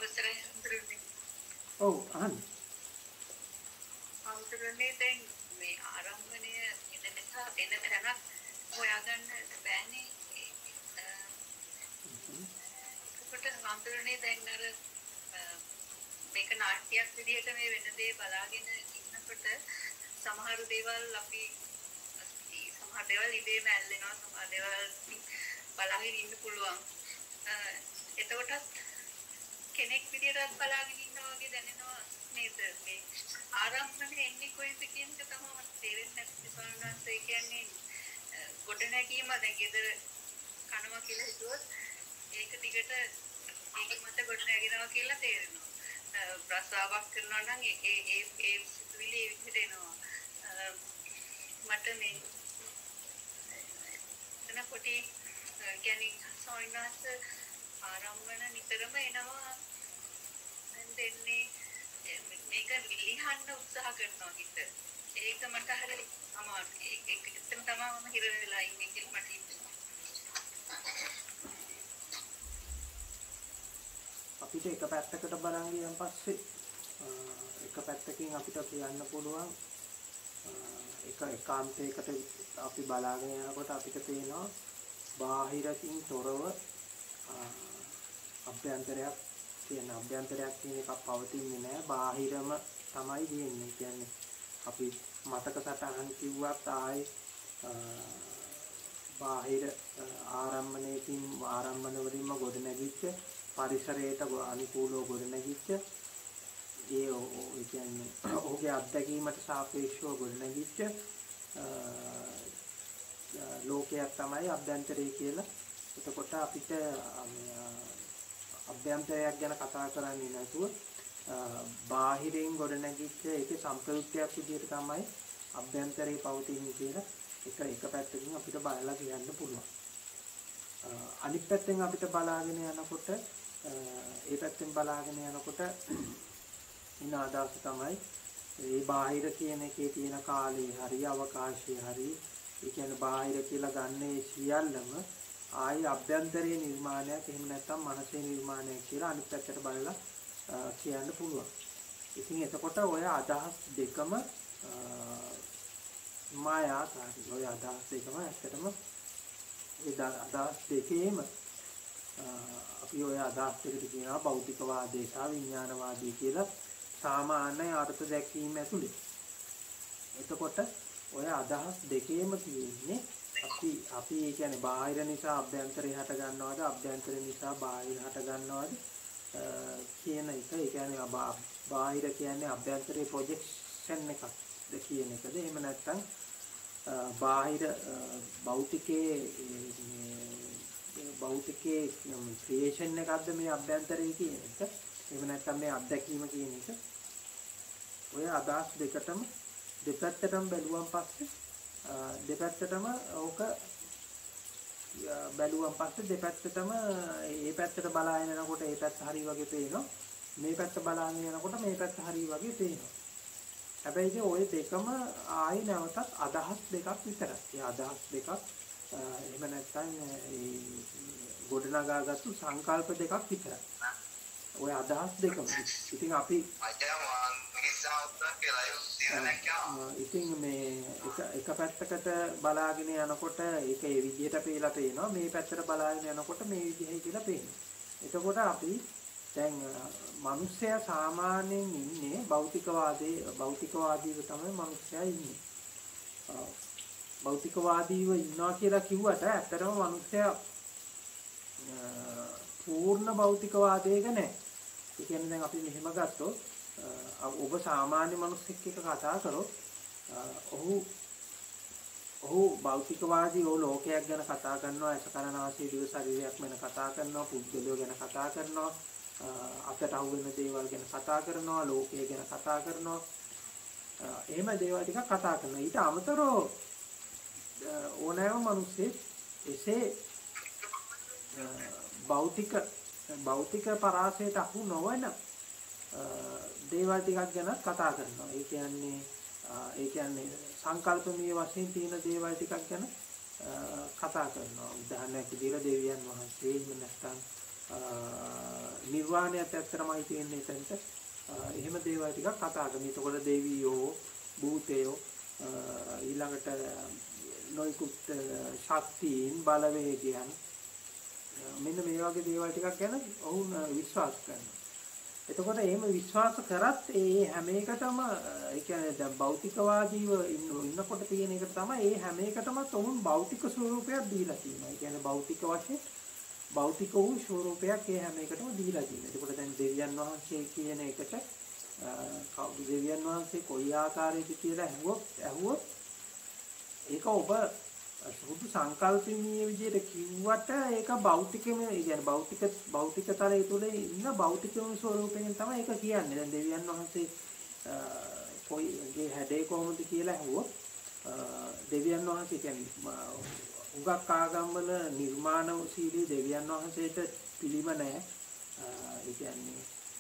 අවසරයි හඳුරන්නේ. ඔව් අහන්න. හඳුරන්නේ දැන් මේ ආරම්භණය එන නිසා එන තැනක් හොයාගන්න බෑනේ. ඒකට හඳුරන්නේ දැන් අර මේක නාට්‍යයක් විදිහට මේ වෙන දේ බලාගෙන ඉන්නකොට සමහර දේවල් අපි සමහර දේවල් ඉබේම ඇල්ලෙනවා, සමහර දේවල් බලාගෙන ඉන්න පුළුවන්. එතකොට කෙනෙක් විදිහට බලාගෙන ඉන්නවා වගේ දැනෙනවා නේද? මේ ආරම්භනේ එන්නේ කොයිද කියන එක තමයි තේරෙන්නේ නැති සෝනන්ස. ඒ කියන්නේ ගොඩනැගීම දැන් ගෙදර කනවා කියලා හිතුවොත් ඒක දිගට ඒක මත ගොඩනැගෙනවා කියලා තේරෙනවා. ප්‍රසාවක් කරනවා නම් ඒ සිතුවිලි ඒ විදිහට එනවා. මට මේ එතන පොඩි කියන්නේ සෝනන්ස ආරම්භන නිතරම එනවා. දෙන්නේ මේක ලියන්න උත්සාහ කරනවා හිත. ඒක මට හරියට අමාරුයි. ඒක එතන තමයි මම හිර වෙලා ඉන්නේ කියලා මට හිතෙනවා. අපිට එක පැත්තකට බලන් ගියන් පස්සේ එක පැත්තකින් අපිට කියන්න පුළුවන් එක ඒකාන්තයකට අපි බලාගෙන යනකොට අපිට පේනවා බාහිරකින් තොරව අභ්‍යන්තරයක් කියන එකක් පවතින්නේ නැහැ. බාහිරම තමයි තියෙන්නේ. කියන්නේ අපි මතක සටහන් කිව්වත් ආයේ බාහිර ආරම්භන වලින්ම ගොඩනැගිච්ච පරිසරයට අනුකූලව ගොඩනැගිච්ච ඒ කියන්නේ ඔහුගේ අත්දැකීමට සාපේක්ෂව ගොඩනැගිච්ච ලෝකයක් තමයි අභ්‍යන්තරය කියලා. එතකොට අපිට අභ්‍යන්තරයක් ගැන කතා කරන්නේ නැතුව බාහිරින් ගොඩනැගිච්ච ඒකේ සම්ප්‍රයුක්තයක් විදිහට තමයි අභ්‍යන්තරේ පවතින්නේ කියලා එක පැත්තකින් අපිට බලලා කියන්න පුළුවන්. අනිත් පැත්තෙන් අපිට බලාගෙන යනකොට ඒ පැත්තෙන් බලාගෙන යනකොට ඉන අදහස තමයි මේ බාහිර කියන එකේ තියෙන කාලේ හරි අවකාශය හරි ඒ කියන්නේ බාහිර කියලා ගන්න ඒ සියල්ලම ආයි අභ්‍යන්තරයේ නිර්මාණයක් එහෙම නැත්නම් මනසේ නිර්මාණයක් කියලා අනිත් පැත්තට බලලා කියන්න පුළුවන්. ඉතින් එතකොට ඔය අදහස් දෙකම මායාකාරී. ඔය අදහස් දෙකම ඇත්තටම ඒ අදහස් දෙකේම අපි ඔය අදහස් දෙකට කියනවා භෞතිකවාදී සහ විඥානවාදී කියලා සාමාන්‍ය අර්ථ දැක්වීම ඇතුලේ. එතකොට ඔය අදහස් දෙකේම තියෙන්නේ අපි කියන්නේ බාහිර නිසා අභ්‍යන්තරය හට ගන්නවද අභ්‍යන්තර නිසා බාහිර හට ගන්නවද කියන එක. ඒ කියන්නේ බාහිර කියන්නේ අභ්‍යන්තරයේ ප්‍රොජෙක්ෂන් එකක්ද කියන එකද එහෙම නැත්නම් බාහිර භෞතිකයේ ක්‍රියේෂන් එකක්ද මේ අභ්‍යන්තරයේ කියන එක. එහෙම නැත්නම් මේ අත්දැකීම කියන එක. ඔය අදහස් දෙකටම දෙපැත්තටම බැලුවන් පස්සේ දෙපැත්තටම ඕක බැලුවන් පස්සේ දෙපැත්තටම මේ පැත්තට බලාගෙන යනකොට මේ පැත්ත හරි වගේ පේනවා. මේ පැත්ත බලාගෙන යනකොට මේ පැත්ත හරි වගේ පේනවා. හැබැයි ඉතින් ওই දෙකම ආයි නැවතත් අදහස් දෙකක් විතරයි. ඒ අදහස් දෙකක් එහෙම නැත්නම් ඒ ගොඩනගාගත්තු සංකල්ප දෙකක් විතරයි. ওই අදහස් දෙකම. ඉතින් අපි ඉතින් මේ එක පැත්තකට බලාගෙන යනකොට ඒක ඒ විදිහට පේලා පේනවා. මේ පැත්තට බලාගෙන යනකොට මේ විදිහයි කියලා පේනවා. එතකොට අපි දැන් මිනිස්සයා සාමාන්‍යයෙන් ඉන්නේ භෞතිකවාදීව තමයි මිනිස්සයා ඉන්නේ. භෞතිකවාදීව ඉන්නවා කියලා කිව්වට ඇත්තටම මිනිස්සයා පූර්ණ භෞතිකවාදයක නැහැ. ඒ කියන්නේ දැන් අපි මෙහෙම ගත්තොත් ඔබ සාමාන්‍ය මිනිස්සෙක් එක්ක කතා කරොත් ඔහු භෞතිකවාදී ලෝකයක් ගැන කතා කරනවා, අසකරනාසී දිව ශරීරයක් ගැන කතා කරනවා, පුද්ගලයෝ ගැන කතා කරනවා, අතට අහු වෙන දේවල් ගැන කතා කරනවා, ලෝකය ගැන කතා කරනවා. එහෙම දේවල් ටිකක් කතා කරනවා. ඊට අමතරව ඕනෑම මිනිස්සෙක් එසේ භෞතික පරාසයට අහු නොවන දේවල් ටිකක් ගැන කතා කරනවා. ඒ කියන්නේ සංකල්පමය වශයෙන් තියෙන දේවල් ටිකක් ගැන කතා කරනවා. උදාහරණයක් විදිහට දෙවියන් වහන්සේ එහෙම නැත්නම් නිර්වාණයත් ඇත්තටමයි තියෙන්නේ එතනට. එහෙම දේවල් ටිකක් කතා කරනවා. එතකොට දෙවියෝ, භූතයෝ, ඊළඟට නොයිකුත් ශක්තියින්, බලවේගයන්, මෙන්න මේ වගේ දේවල් ටිකක් ගැන ඔවුන් විශ්වාස කරනවා. එතකොට එහෙම විශ්වාස කරත් ඒ හැම එකටම ඒ කියන්නේ දැන් භෞතිකවාදීව ඉන්නකොට තියෙන එක තමයි ඒ හැම එකටම ඔවුන් භෞතික ස්වරූපයක් දීලා තියෙනවා. ඒ කියන්නේ භෞතික වශයෙන් භෞතික වූ ස්වරූපයක් ඒ හැම එකටම දීලා තියෙනවා. එතකොට දැන් දෙවියන් වහන්සේ කියන එකට කවුද දෙවියන් වහන්සේ කොයි ආකාරයකද කියලා ඇහුවොත් ඒක ඔබ සුදු සංකල්පීය විදිහට කිව්වට ඒක භෞතිකම ඒ කියන්නේ භෞතික තරයේ තුල ඉන්න භෞතිකම ස්වරූපයෙන් තමයි ඒක කියන්නේ. දැන් දෙවියන් වහන්සේ කොයිගේ හැඩේ කොහොමද කියලා ඇහුවොත් දෙවියන් වහන්සේ කියන්නේ උගක් ආගම්වල නිර්මාණශීලී දෙවියන් වහන්සේට පිළිම නැහැ. ඒ කියන්නේ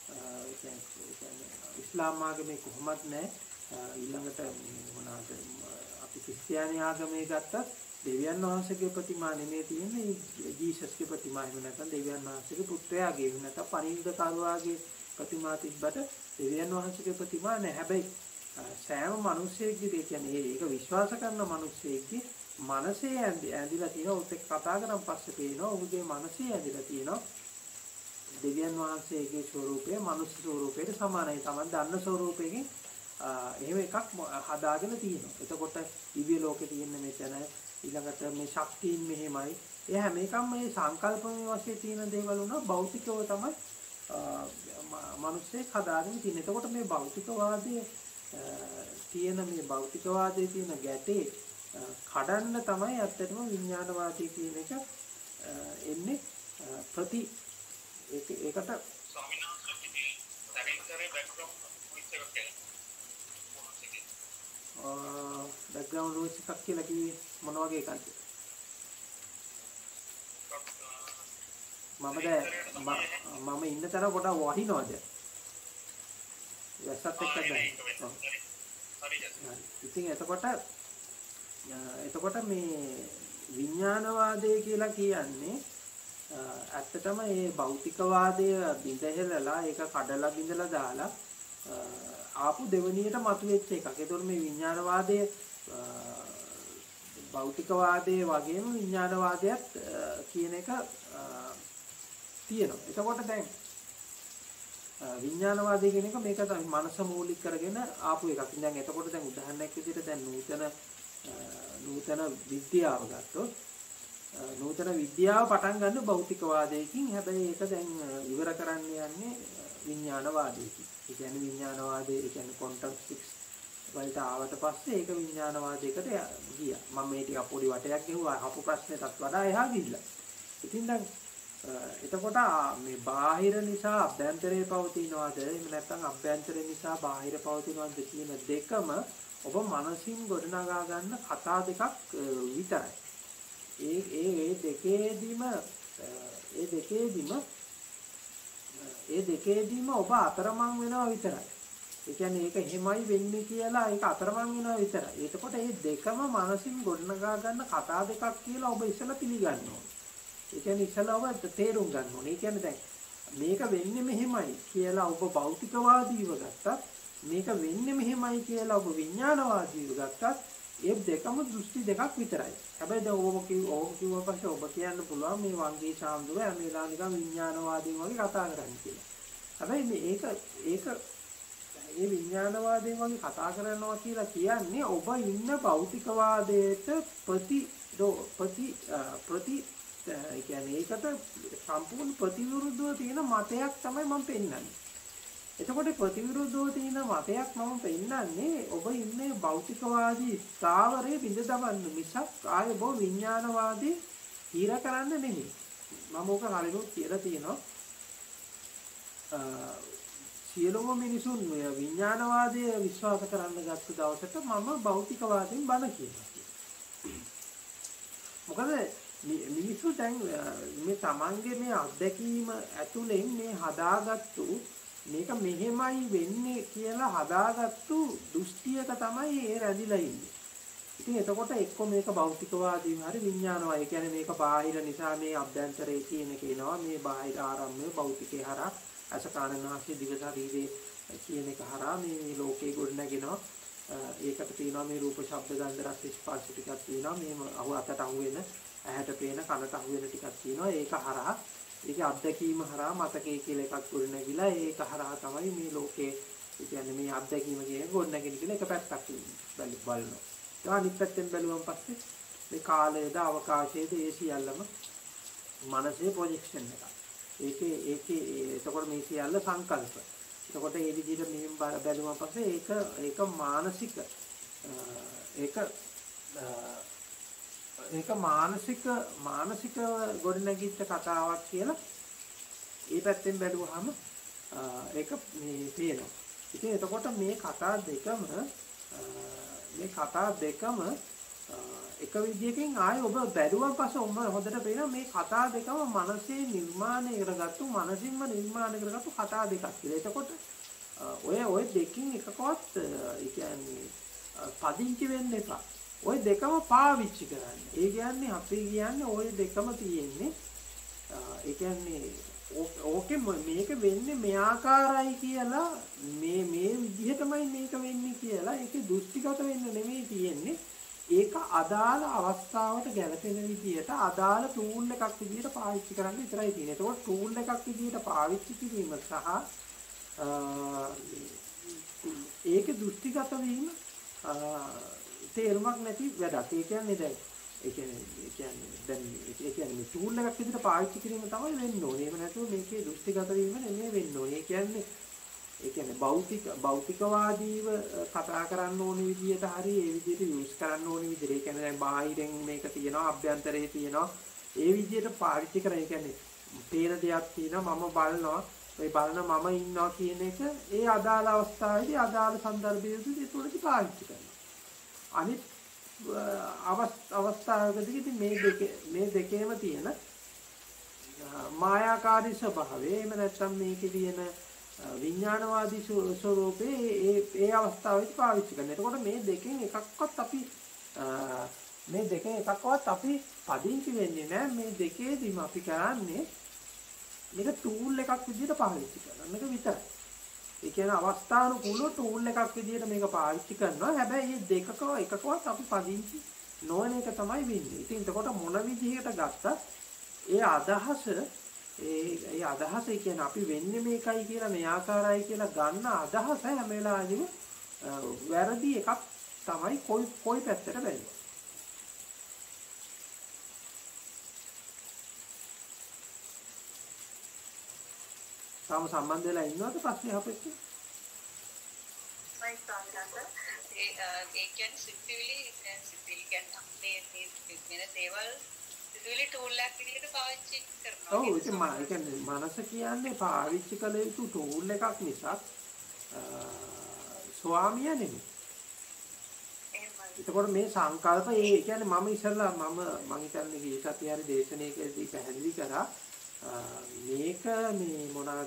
ඉස්ලාම් ආගමේ කොහොමත් නැහැ. ඊළඟට මොනවාද අපි ක්‍රිස්තියානි ආගමේ ගත්තත් දෙවියන් වහන්සේගේ ප්‍රතිමා නෙමෙයි තියෙන්නේ ජීසස්ගේ ප්‍රතිමා. එහෙම නැත්නම් දෙවියන් වහන්සේගේ පුත්‍රයාගේ එහෙම නැත්නම් පරිණිවිඩකරුවාගේ ප්‍රතිමා තිබ්බට දෙවියන් වහන්සේගේ ප්‍රතිමා නැහැ. හැබැයි සෑම මිනිසෙකගේ කියන්නේ ඒක විශ්වාස කරන මිනිසෙකගේ මනසේ ඇඳිලා තියෙනවා. උත් එක්ක කතා කරන් පස්සේ පේනවා ඔහුගේ මනසේ ඇඳිලා තියෙනවා දෙවියන් වහන්සේගේ ස්වරූපය මනුස්ස ස්වරූපයට සමානයි. Taman දන්න ස්වරූපයකින් එහෙම එකක් හදාගෙන තියෙනවා. එතකොට දිව්‍ය ලෝකේ තියෙන මෙතන ඊළඟට මේ ශක්තියින් මෙහෙමයි. ඒ හැම එකම මේ සංකල්පමය වශයෙන් තියෙන දේවල් උනා භෞතිකව තමයි මිනිස්සේ හදාගෙන තියෙන්නේ. එතකොට මේ භෞතිකවාදයේ තියෙන ගැටේ කඩන්න තමයි ඇත්තටම විඥානවාදී කියන එක එන්නේ ඒකට බෑග්ග්‍රවුන්ඩ් නෝයිස් එකක් කියලා කිව්වේ මොන වගේ එකක්ද? මම ඉන්න තැන කොට වහිනවද? වැස්සත් එක්ක දැන්. ඉතින් එතකොට මේ විඥානවාදය කියලා කියන්නේ ඇත්තටම මේ භෞතිකවාදය බිඳහෙලලා ඒක කඩලා බිඳලා දාලා ආපු දෙවණියට මතුවෙච්ච එකක්. ඒතකොට මේ විඥානවාදය භෞතිකවාදයේ වගේම විඥානවාදයත් කියන එක තියෙනවා. එතකොට දැන් විඥානවාදය කියන එක මේක තමයි මනස මූලික කරගෙන ආපු එකක්. දැන් එතකොට දැන් උදාහරණයක් විදිහට දැන් නූතන විද්‍යාව ගත්තොත් නූතන විද්‍යාව පටන් ගන්න භෞතිකවාදයකින්. හැබැයි ඒක දැන් ඉවර කරන්න යන්නේ විඥානවාදයකින්. ඒ කියන්නේ විඥානවාදයේ ඒ කියන්නේ ක්වොන්ටම් ෆිසික්ස් වලට ආවට පස්සේ ඒක විඥානවාදයකට ගියා. මම මේ ටික පොඩි වටයක් ගෙවුවා අහපු ප්‍රශ්නෙටත් වඩා එහා ගිහිල්ලා. ඉතින් දැන් එතකොට මේ බාහිර නිසා අභ්‍යන්තරයේ පවතිනවාද එහෙම නැත්නම් අභ්‍යන්තරය නිසා බාහිර පවතිනවාද කියන දෙකම ඔබ මනසින් ගොඩනගා ගන්න කතා දෙකක් විතරයි. ඒ දෙකේදීම ඔබ අතරමං වෙනවා විතරයි. ඒ කියන්නේ ඒක එහෙමයි වෙන්නේ කියලා ඒක අතරමං වෙනවා විතරයි. එතකොට මේ දෙකම මනසින් ගොඩනගා ගන්න කතා දෙකක් කියලා ඔබ ඉස්සලා පිළිගන්න ඕනේ. ඒ කියන්නේ ඉස්සලා ඔබ තේරුම් ගන්න ඕනේ. ඒ කියන්නේ දැන් මේක වෙන්නේ මෙහෙමයි කියලා ඔබ භෞතිකවාදීව ගත්තත් මේක වෙන්නේ මෙහෙමයි කියලා ඔබ විඥානවාදීව ගත්තත් ඒ දෙකම දෘෂ්ටි දෙකක් විතරයි. හැබැයි දැන් ඔබ කිව්වා පස්සේ ඔබ කියන්න පුළුවන් මේ වංගේ ශාම්දුව හැමලා නිකන් විඥානවාදීන් වගේ කතා කරන්නේ කියලා. හැබැයි මේක ඒ විඥානවාදයෙන් වගේ කතා කරනවා කියලා කියන්නේ ඔබ ඉන්න භෞතිකවාදයට ඒ කියන්නේ ඒකට සම්පූර්ණ ප්‍රතිවිරුද්ධව තියෙන මතයක් තමයි මම පෙන්නන්නේ. එතකොට ප්‍රතිවිරුද්ධව තියෙන මතයක් මම පෙන්නන්නේ ඔබ ඉන්නේ භෞතිකවාදී ස්ථාවරයේ බිඳ දමන්න මිසක් ආය ඔබ විඥානවාදී හිර කරන්න නෙමෙයි. මම ඕක කලිනුත් කියලා තියෙනවා. සියලුම මිනිසුන් විඥානවාදයේ විශ්වාස කරන්න ගත්ත දවසට මම භෞතිකවාදයෙන් බන කියනවා. මොකද මිනිස්සු දැන් මේ තමන්ගේ මේ අත්දැකීම ඇතුලෙන් මේ හදාගත්තු මේක මෙහෙමයි වෙන්නේ කියලා හදාගත්තු දෘෂ්ටියක තමයි ඒ රැඳිලා ඉන්නේ. ඉතින් එතකොට එක්ක මේක භෞතිකවාදීව හරි විඥානවාදී. ඒ කියන්නේ මේක බාහිර නිසා මේ අභ්‍යන්තරයේ තියෙන කියනවා මේ බාහිර ආරම්භය භෞතිකේ හරහා අස කන නාසය දිව ශරීරේ කියන එක හරහා මේ ලෝකේ ගොඩනගෙනවා. ඒකට තියෙනවා මේ රූප ශබ්ද ගන්ධ රස ස්පර්ශ ටිකක් තියෙනවා. මේ අතට අහු වෙන ඇහැට පේන කනට අහු වෙන ටිකක් තියෙනවා. ඒක හරහා ඒකේ අත්දැකීම හරහා මතකයේ කියලා එකක් ගොඩනැගිලා ඒක හරහා තමයි මේ ලෝකේ කියන්නේ මේ අත්දැකීම කියන ගොඩනැගෙන කියලා එක පැත්තක් බලනවා. ඒ අනිත් පැත්තෙන් බැලුවම පස්සේ මේ කාලයේද අවකාශයේද ඒ සියල්ලම මනසේ ප්‍රොජෙක්ෂන් එකක්. ඒකේ එතකොට මේ සියල්ල සංකල්ප. එතකොට ඒ විදිහට මෙහෙම බැලුවම පස්සේ ඒක මානසික ගොඩනැගිච්ච කතාවක් කියලා ඒ පැත්තෙන් බැලුවාම ඒක මේ පේනවා. ඉතින් එතකොට මේ කතා දෙකම එක විදිහකින් ආයේ ඔබ බැලුවන් පස්සේ ඔබ හොඳට පේනවා මේ කතා දෙකම මනසේ නිර්මාණය කරගත්තු මනසින්ම නිර්මාණය කරගත්තු කතා දෙකක් කියලා. එතකොට ඔය දෙකකින් එකකවත් ඒ කියන්නේ පදිංචි වෙන්න එපා. ওই දෙකම පාවිච්චි කරන්න. ඒ කියන්නේ අපි කියන්නේ ওই දෙකම තියෙන්නේ ඒ කියන්නේ ඕකේ මේක වෙන්නේ මේ ආකාරයි කියලා මේ විදිහටමයි මේක වෙන්නේ කියලා ඒකේ දෘෂ්ටිගත වෙන්න නෙමෙයි තියෙන්නේ. ඒක අදාළ අවස්ථාවට ගැලපෙන විදිහට අදාළ ටූල් එකක් විදිහට පාවිච්චි කරන්න විතරයි තියෙන්නේ. ඒකෝ ටූල් එකක් විදිහට පාවිච්චි කිරීම සහ ඒකේ දෘෂ්ටිගත වීම තේරුමක් නැති වැඩක්. ඒ කියන්නේ දැන් ඒ කියන්නේ මේ ටූල් එකක් විදිහට පාවිච්චි කිරීම තමයි වෙන්න ඕනේ. එහෙම නැතුව මේකේ දෘෂ්ටිගත වීම නෙමෙයි වෙන්න ඕනේ. ඒ කියන්නේ භෞතිකවාදීව කතා කරන්න ඕන විදිහට හරි ඒ විදිහට යූස් කරන්න ඕන විදිහට. ඒ කියන්නේ දැන් බාහිරෙන් මේක තියෙනවා අභ්‍යන්තරයේ තියෙනවා. ඒ විදිහට පාවිච්චි කරා. ඒ කියන්නේ පේන දෙයක් තියෙනවා මම බලනවා. ඒ බලන මම ඉන්නවා කියන එක ඒ අදාළ අවස්ථාවේදී අදාළ සංදර්භයේදී ඒකවලදී පාවිච්චි කරනවා. අනිත් අවස්ථාවකදී මේ දෙකේම තියෙන මායාකාරී ස්වභාවය එහෙම නැත්නම් මේකේ තියෙන විඥානවාදී ස්වરૂපේ ඒ අවස්ථාවේදී පාවිච්චි කරනවා. එතකොට මේ දෙකෙන් එකක්වත් අපි පදිංචි වෙන්නේ නැහැ. මේ දෙකේදීම අපි කරන්නේ මේක ටූල් එකක් විදිහට පාවිච්චි කරන එක විතරයි. ඒ කියන්නේ අවස්ථානුකූලව ටූල් එකක් විදිහට මේක පාවිච්චි කරනවා. හැබැයි මේ එකකවත් අපි පදිංචි නොවන එක තමයි වෙන්නේ. ඉතින් එතකොට මොන විදිහකට ගත්තත් ඒ අදහස කියන්නේ අපි වෙන්නේ මේකයි කියලා මේ ආකාරයි කියලා ගන්න අදහස හැම වෙලාවෙම වැරදි එකක් තමයි කොයි පැත්තට බැලුවා. තාම සම්බන්ධ වෙලා ඉන්නවද ප්‍රශ්නේ අපෙත්? ඒ කියන්නේ සිතිවිලි කියන්නේ මේ වෙන දේවල් සිතිවිලි ටූල් එකක් විදිහට පාවිච්චි කරනවා. ඔව් ඒක කියන්නේ මනස කියන්නේ පාවිච්චි කළ යුතු ටූල් එකක් මිසක් ස්වාමිය නෙමෙයි. එතකොට මේ සංකල්ප ඒ කියන්නේ මම ඉස්සෙල්ලා මම හිතන්නේ ගිය සතියේ හරි දේශනාවකදී පැහැදිලි කරා මේක මේ මොනවාද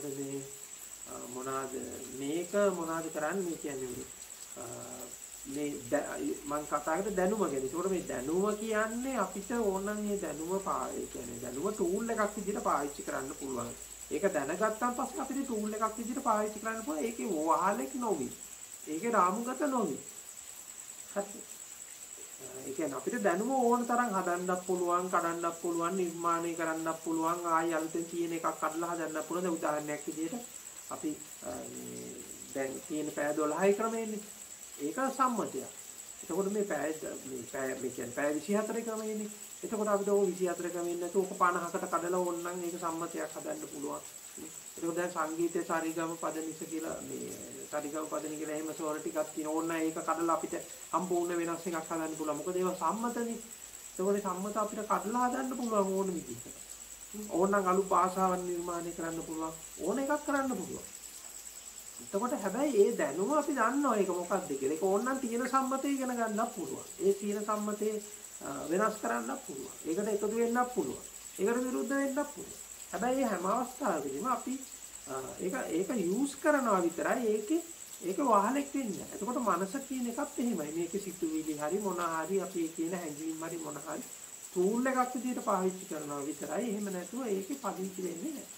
කරන්නේ මේ කියන්නේ මේ මම කතා කරේ දැනුම ගැන. ඒකට මේ දැනුම කියන්නේ අපිට ඕනනම් මේ දැනුම කියන්නේ දැනුම ටූල් එකක් විදිහට පාවිච්චි කරන්න පුළුවන්. ඒක දැනගත්තාන් පස්සේ අපිට ටූල් එකක් විදිහට පාවිච්චි කරන්න පුළුවන්. ඒකේ වහලෙක් නොවි. ඒකේ රාමුගත නොවි. හරි. ඒ කියන්නේ අපිට දැනුම ඕන තරම් හදන්නත් පුළුවන්, කඩන්නත් පුළුවන්, නිර්මාණය කරන්නත් පුළුවන්, ආයෙ අලුතෙන් තියෙන එකක් කඩලා හදන්නත් පුළුවන්. දැන් උදාහරණයක් විදිහට අපි දැන් තියෙන පැය 12යි ක්‍රමයේනේ. ඒක සම්මතයක්. එතකොට මේ පැය 24 ක්‍රමයේනේ. එතකොට අපිට ඕක 24 ක්‍රමයෙන් නැතුව ඕක 50කට කඩලා ඕනනම් ඒක සම්මතයක් හදන්න පුළුවන්. එතකොට දැන් සංගීතයේ සාරිගම පදනිස කියලා මේ සාරිගම පදනි කියලා එහෙම ස්වර ටිකක් තියෙන ඕන ඒක කඩලා අපිට සම්පූර්ණ වෙනස් එකක් හදන්න පුළුවන්. මොකද ඒවා සම්මතනේ. ඒකෝනේ සම්මත අපිට කඩලා හදන්න පුළුවන් ඕන විදිහට. ඕනනම් අලු භාෂාවක් නිර්මාණය කරන්න පුළුවන්. ඕන එකක් කරන්න පුළුවන්. එතකොට හැබැයි ඒ දැනුම අපි දන්නවා ඒක මොකක්ද කියලා. ඒක ඕනනම් තියෙන සම්මතය ඉගෙන ගන්නත් පුළුවන්. ඒ තියෙන සම්මතේ වෙනස් කරන්නත් පුළුවන්. ඒකට එකතු වෙන්නත් පුළුවන්. ඒකට විරුද්ධ වෙන්නත් පුළුවන්. හැබැයි හැම අවස්ථාවකදීම අපි ඒක යූස් කරනවා විතරයි. ඒකේ ඒක වහලෙක් වෙන්නේ නැහැ. එතකොට මනස කියන එකත් එහෙමයි. මේකේ සිතුවිලි හරි මොන හරි අපි කියන හැඟීම් හරි මොන හරි ටූල් එකක් විදිහට පාවිච්චි කරනවා විතරයි. එහෙම නැතුව ඒකේ පදිංචි වෙන්නේ නැහැ.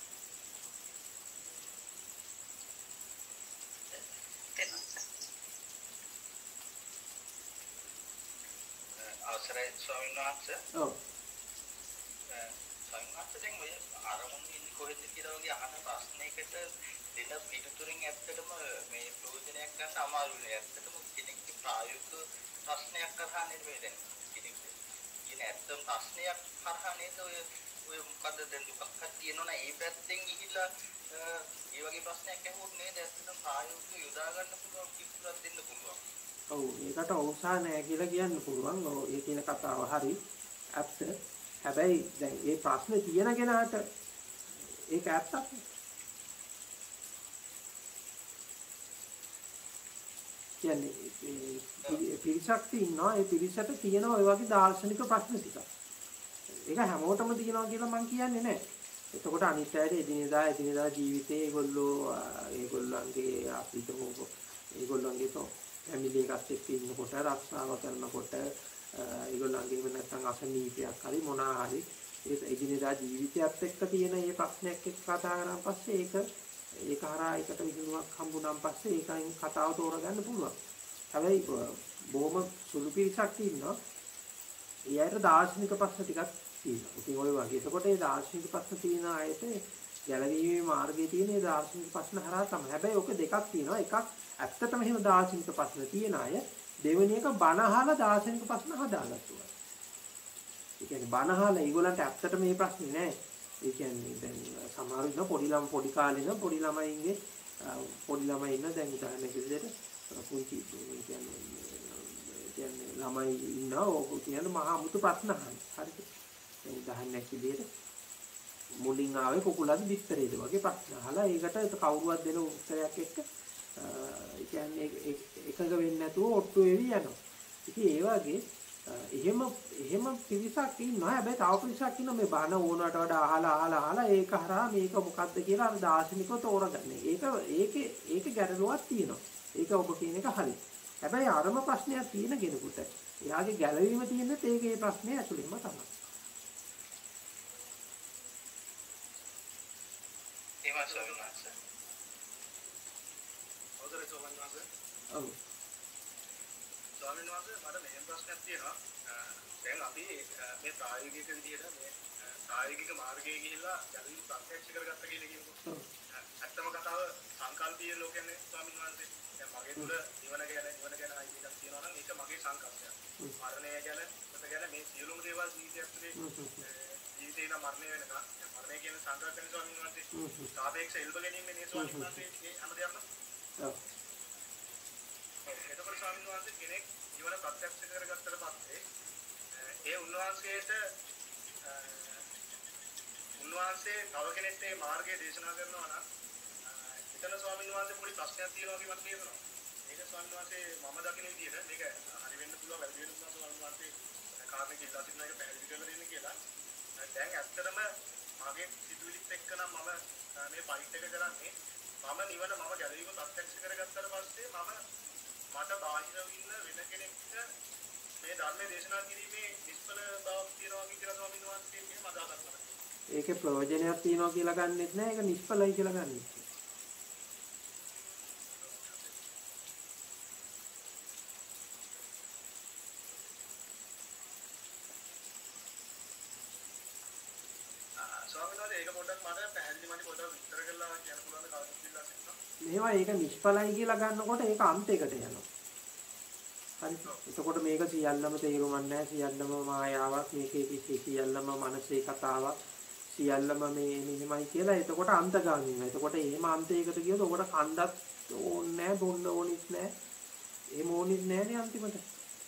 අවසරයි ස්වාමීන් වහන්සේ. ඔව්. ස්වාමීන් වහන්සේ දැන් ඔය අරමුණ ඉන්නේ කොහෙද කියලා වගේ අහන ප්‍රශ්නයකට දෙන පිටුතුරින් ඇත්තටම මේ ප්‍රයෝජනයක් ගන්න අමාරුයි. ඇත්තටම කෙනෙක්ගේ ප්‍රායෝගික ප්‍රශ්නයක් කරා නේද මේ දැන් කෙනෙක් කියන ඇත්තම ප්‍රශ්නයක් කරා නේද ඔය මොකද්ද දැන් දුකක් තියෙනවනේ ඒ පැත්තෙන් ගිහිල්ලා ඒ වගේ ප්‍රශ්නයක් ඇහුවොත් නේද ඇත්තටම ප්‍රායෝගිකව යොදා ගන්න පුළුවන් පිටුරක් දෙන්න පුළුවන්. ඔව් ඒකට ඕසා නැහැ කියලා කියන්න පුළුවන්. ඔව් ඒ කියන කතාව හරි. ඇත්ත. හැබැයි දැන් මේ ප්‍රශ්නේ තියෙන කෙනාට ඒක ඇත්තක්. කියන්නේ පිරිසක් ඉන්නවා. ඒ පිරිසට තියෙන ඔය වගේ දාර්ශනික ප්‍රශ්න ටිකක්. ඒක හැමෝටම තියෙනවා කියලා මම කියන්නේ නැහැ. එතකොට අනිත් අයට එදිනෙදා ජීවිතේ ඒගොල්ලන්ගේ ඒගොල්ලන්ගේ ෆැමිලි එකත් එක්ක ඉන්නකොට රක්ෂාව කරනකොට ඒගොල්ලන්ගේ වෙන නැත්නම් අසනීපයක් හරි මොනවා හරි ඒ එදිනෙදා ජීවිතයත් එක්ක තියෙන මේ ප්‍රශ්නයක් එක්ක කතා කරාන් පස්සේ ඒක හරහා ඒකට විසඳුමක් හම්බුනාන් පස්සේ ඒකෙන් කතාව තෝරගන්න පුළුවන්. හැබැයි බොහොම සුළු පිරිසක් ඉන්නවා. ඒ අයට දාර්ශනික ප්‍රශ්න ටිකක් තියෙනවා. ඉතින් ওই වගේ. එතකොට මේ දාර්ශනික ප්‍රශ්න තියෙන අයට ගැලවීමේ මාර්ගයේ තියෙන මේ දාර්ශනික ප්‍රශ්න හරහා තමයි. හැබැයි ඔක දෙකක් තියෙනවා. එකක් ඇත්තටම එහෙම දාර්ශනික ප්‍රශ්න තියෙන අය. දෙවෙනි එක බනහලා දාර්ශනික ප්‍රශ්න හදාගත්තා. ඒ කියන්නේ බනහලා ඒගොල්ලන්ට ඇත්තටම මේ ප්‍රශ්නේ නෑ. ඒ කියන්නේ දැන් සමහර ඉන්න පොඩි කාලේ ඉන්න පොඩි ළමයි ඉන්න දැන් උදාහරණයක් විදිහට පුංචි කියන්නේ ළමයි ඉන්නවා ඕක කියන්නේ මහා මුතු ප්‍රශ්න අහන. හරිද? දැන් උදාහරණයක් විදිහට මුලින් ආවේ කුකුලත් බිත්තරේද වගේ ප්‍රශ්න අහලා ඒකට කවුරුවත් දෙන උත්තරයක් එක්ක ඒ කියන්නේ එකඟ වෙන්නේ නැතුව ඔට්ටු වෙවි යනවා. ඉතින් ඒ වගේ එහෙම පිරිසක් ඉන්නවා. හැබැයි තව පිරිසක් ඉන්නවා මේ බන ඕනකට වඩා අහලා ඒක හරහා මේක මොකද්ද කියලා අර දාර්ශනිකව තෝරගන්නේ. ඒක ගැටලුවක් තියෙනවා. ඒක ඔබ කියන එක හරි. හැබැයි අරම ප්‍රශ්නයක් තියෙන කෙනෙකුට එයාගේ ගැළවීම තියෙන්නේ ඒකේ ප්‍රශ්නේ ඇතුළෙන්ම තමයි. ඒවා ස්වාමීන් වහන්සේ. අවසරයි ස්වාමීන් වහන්සේ. ඔව්. ස්වාමීන් වහන්සේ මට මෙහෙම ප්‍රශ්නයක් තියෙනවා. දැන් අපි මේ ප්‍රායෝගික විදිහට මේ ප්‍රායෝගික මාර්ගයේ ගිහිල්ලා ගැළවීම ප්‍රත්‍යක්ෂ කරගත්ත කියලා කියමුකෝ. ඇත්තම කතාව සංකල්පීය ලෝකයනේ ස්වාමීන් වහන්සේ. දැන් මගේ තුල නිවන ගැන එකක් තියෙනවා නම් ඒක මගේ සංකල්පයක්. මරණය ගැන මේ සියලුම දේවල් ජීවිතය ඇතුලේ ජීවිතේ ඉඳන් මරණය වෙනකන් මරණය කියන සංකල්පයෙන් ස්වාමීන් වහන්සේ සාපේක්ෂ එල්බ ගැනීමේ නේ ස්වාමීන් වහන්සේ මේ හැමදේම. ඔව්. එතකොට ස්වාමීන් වහන්සේ කෙනෙක් ජීවන ප්‍රත්‍යක්ෂ කරගත්තට පස්සේ ඒ උන්වහන්සේ තව කෙනෙක්ට මේ මාර්ගය දේශනා කරනවා නම් එතන ස්වාමීන් වහන්සේ පොඩි ප්‍රශ්නයක් තියෙනවා වගේ මට තේරෙනවා. ඒක ස්වාමීන් වහන්සේ මම දකින විදිහට මේක හරි වෙන්න පුළුවන් වැරදි වෙන්න පුළුවන් ස්වාමීන් වහන්සේ කාරණේ කියලා සින්න එක පැහැදිලි කරලා දෙන්න කියලා. දැන් ඇත්තටම මගේ සිතුවිලිත් එක්ක නම් මම මේ ෆයිට් එක කරන්නේ මම නිවන මම ගැලවීම ප්‍රත්‍යක්ෂ කරගත්තට පස්සේ මට බාහිර ඉන්න වෙන කෙනෙක්ට මේ ධර්මයේ දේශනා කිරීමේ නිෂ්ඵල බවක් තියෙනවා කියලා ස්වාමීන් වහන්සේ මෙහෙම අදහසක් කරනවා. ඒකේ ප්‍රයෝජනයක් තියෙනවා කියලා ගන්නෙත් නෑ. ඒක නිෂ්ඵලයි කියලා ගන්නෙත්. ස්වාමීන් වහන්සේ ඒක පොඩ්ඩක් මට පැහැදිලි මට පොඩ්ඩක් විස්තර කරලා කියන්න පුළුවන් කවුරුත් කියලා සිටිනවා. මේවා ඒක නිෂ්ඵලයි කියලා ගන්නකොට ඒක අන්තයකට යනවා. හරි. එතකොට මේක සියල්ලම තේරුමක් නැහැ. සියල්ලම මායාවක්. මේකේ සියල්ලම මනසේ කතාවක්. සියල්ලම මේ මෙහෙමයි කියලා. එතකොට අන්තගාමී වෙනවා. එතකොට එහෙම අන්තයකට ගියොත් ඔකට කණ්ඩත් ඕනේ නැහැ, බොන්න ඕනෙත් නැහැ. එහෙම ඕනෙත් නැහැනේ අන්තිමට.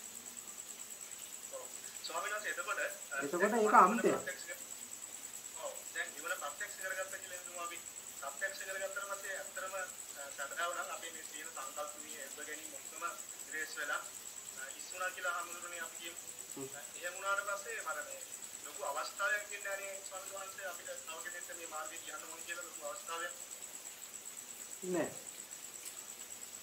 ස්වාමීන් වහන්සේ එතකොට ඒක අන්තයක්. ඔව්. දැන් ජීවන ප්‍රත්‍යක්ෂ කරගත්ත කියලා හිතමු අපි. ප්‍රත්‍යක්ෂ කරගත්තට පස්සේ ඇත්තටම සතරව නම් අපි මේ සියලු සංකල්ප වී එබ ගැනීම ඔක්කොම ඉරේස් වෙලා ඉස්සුණා කියලා හඳුනන්නේ අපි කියමු. එහෙම වුණාට පස්සේ මම මේ ලොකු අවස්ථාවක් කියන්නේ අනේ ස්වාමීන් වහන්සේ අපිට තව කෙනෙක්ට මේ මාර්ගය කියන්න ඕන කියලා ලොකු අවස්ථාවක් නෑ.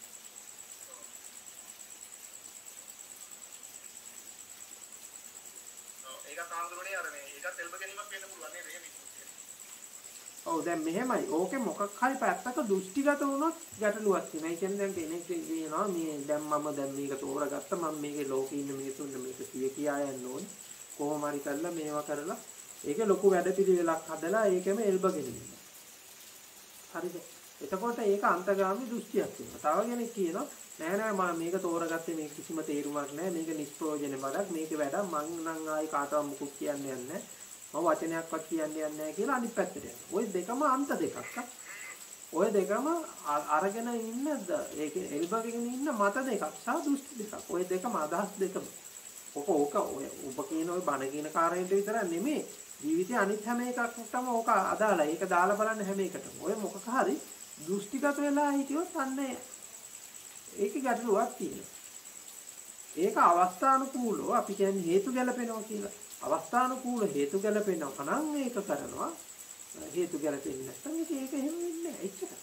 හාමුදුරනේ අර මේ ඒකත් එල්බ ගැනීමක් වෙන්න පුළුවන් නේද එහෙම ඉන්නේ. ඔව් දැන් මෙහෙමයි. ඕකේ මොකක් හරි පැත්තක දෘෂ්ටිගත වුණොත් ගැටලුවක් තියෙනවා. ඒ කියන්නේ දැන් කෙනෙක් කියනවා මේ දැන් මම දැන් මේක තෝරගත්ත මම මේකේ ලෝකේ ඉන්න මිනිස්සුන්ට මේක කියා යන්න ඕනේ. කොහොම හරි කරලා මේවා කරලා ඒකේ ලොකු වැඩපිළිවෙලක් හදලා ඒකෙම එල්බගෙන ඉන්නවා. හරිද? එතකොට ඒක අන්තගාමී දෘෂ්ටියක් වෙනවා. තව කෙනෙක් කියනවා නෑ නෑ මම මේක තෝරගත්තේ මේක කිසිම තේරුමක් නෑ මේක නිෂ්ප්‍රයෝජන බඩක් මේක වැඩක් මං නම් ආයි කාටවත් මුකුත් කියන්න යන්නේ නෑ. මම වචනයක්වත් කියන්න යන්නේ නැහැ කියලා අනිත් පැත්තට යනවා. ওই දෙකම අන්ත දෙකක්. ওই දෙකම අරගෙන ඉන්න ඒකේ එල්බගෙන ඉන්න මත දෙකක් සහ දෘෂ්ටි දෙකක්. ওই දෙකම අදහස් දෙකම. ඔක ඔබ කියන ওই බණ කියන කාරණේට විතර නෙමෙයි. ජීවිතේ අනිත් හැම එකකටම ඕක අදාළයි. ඒක දාලා බලන්න හැම එකටම. ඔය මොකක් හරි දෘෂ්ටිගත වෙලා හිටියොත් අන්නේ ඒකේ ගැටලුවක් තියෙනවා. ඒක අවස්ථානුකූලව අපි කියන්නේ හේතු ගැලපෙනවා කියලා. අවස්ථානුකූල හේතු ගැලපෙනවා නම් ඒක කරනවා. හේතු ගැලපෙන්නේ නැත්නම් ඒක එහෙම වෙන්නේ නැහැ. එච්චරයි.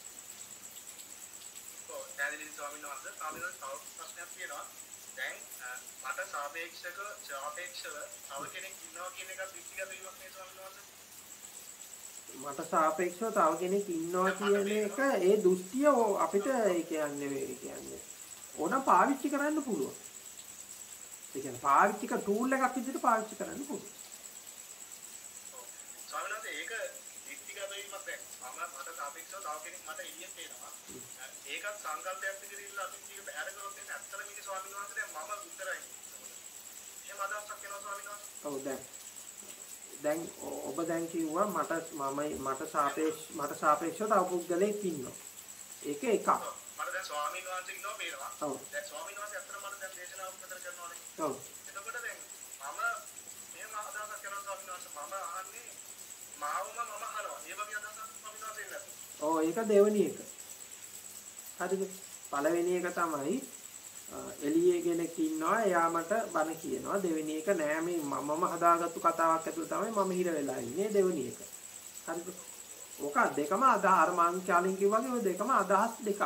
ඔව් ඈදිලි ස්වාමීන් වහන්සේ තව ප්‍රශ්නයක් තියෙනවා. දැන් මට සාපේක්ෂව තව කෙනෙක් ඉන්නවා කියන එකත් විශ්ිගත වීමක් නේ ස්වාමීන් වහන්සේ. මට සාපේක්ෂව තව කෙනෙක් ඉන්නවා කියන එක ඒ දෘෂ්ටිය අපිට ඒ කියන්නේ ඕන පාවිච්චි කරන්න පුළුවන්. ඒ කියන්නේ පාවිච්චි කර ටූල් එකක් විදිහට පාවිච්චි කරන්න පුළුවන්. ස්වාමීන් වහන්සේ ඒක විශ්ිගත වීමක් දැන් මට සාපේක්ෂව තව කෙනෙක් මට එළියෙන් පේනවා. ඒකත් සංකල්පයක් විදිහට අපි මේක බැහැර කරොත් එන්නේ ඇත්තටම මේක ස්වාමීන් වහන්සේ දැන් මම විතරයි. එහෙම අදහසක් වෙනවා ස්වාමීන් වහන්සේ. ඔව් දැන් ඔබ දැන් කිව්වා මට සාපේක්ෂව තව පුද්ගලෙක් ඉන්නවා. ඒක එකක්. මට දැන් ස්වාමීන් වහන්සේ ඉන්නවා පේනවා. ඔව්. දැන් ස්වාමීන් වහන්සේ අතර මට දැන් දේශනාවක් විතර කරනවානේ. ඔව්. එතකොට දැන් මම මෙහෙම අදහසක් කරනවා ස්වාමීන් වහන්සේ මම අහන්නේ මාවම අහනවා. ඒ වගේ අදහසක් ස්වාමීන් වහන්සේ ඉන්නද? ඔව් ඒක දෙවෙනි එක. හරිද? පළවෙනි එක තමයි එළියේ කෙනෙක් ඉන්නවා එයා මට බණ කියනවා. දෙවෙනි එක නෑ මේ මමම හදාගත්තු කතාවක් ඇතුළේ තමයි මම හිර වෙලා ඉන්නේ. දෙවෙනි එක. හරිද? ඔක දෙකම අර මං කාලින් කිව්වාගේ ඔය දෙකම අදහස් දෙකක්.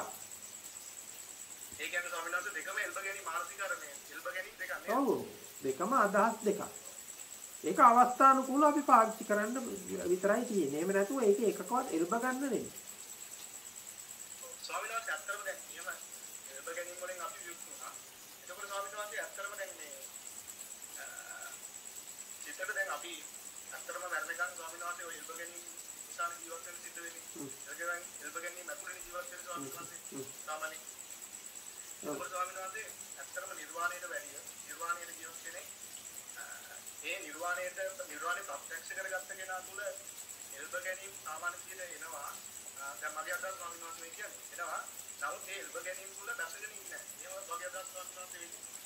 ඒ කියන්නේ ස්වාමීන් වහන්සේ දෙකම එල්බ ගැනීම මානසිකරණය එල්බ ගැනීම දෙකක් නේද? ඔව් දෙකම අදහස් දෙකක්. ඒක අවස්ථානුකූලව අපි පාවිච්චි කරන්න විතරයි තියෙන්නේ. එහෙම නැතුව ඒක එකකවත් එල්බ ගන්න නෙමෙයි. ස්වාමීන් වහන්සේ ඇත්තටම දැන් එහෙම එල්බ ගැනීම වලින් අපි විමුක්ත වුණා. එතකොට ස්වාමීන් වහන්සේ ඇත්තටම දැන් මේ චිත්තට දැන් අපි ඇත්තටම මරණකන් ස්වාමීන් වහන්සේ ඔය එල්බ ගැනීම නිසා ජීවත් වෙන්න සිද්ධ වෙන්නේ. එල්බ ගැනීම ඇතුළේ ජීවත් වෙන ස්වාමීන් වහන්සේ සාමාන්‍යයෙන් ඒකෝ ස්වාමීන් වහන්සේ ඇත්තටම නිර්වාණයට වැඩිය නිර්වාණයට ජීවත් කෙනෙක් ඒ නිර්වාණය ප්‍රත්‍යක්ෂ කරගත්ත කෙනා තුළ එල්බ ගැනීම සාමාන්‍ය විදිහට එනවා. දැන් මගේ අදහස් ස්වාමීන් වහන්සේ කියන්නේ එනවා. නමුත් ඒ එල්බ ගැනීම තුළ දැසගෙන ඉන්නේ නැහැ. ඒ වගේ අදහස් ස්වාමීන් වහන්සේ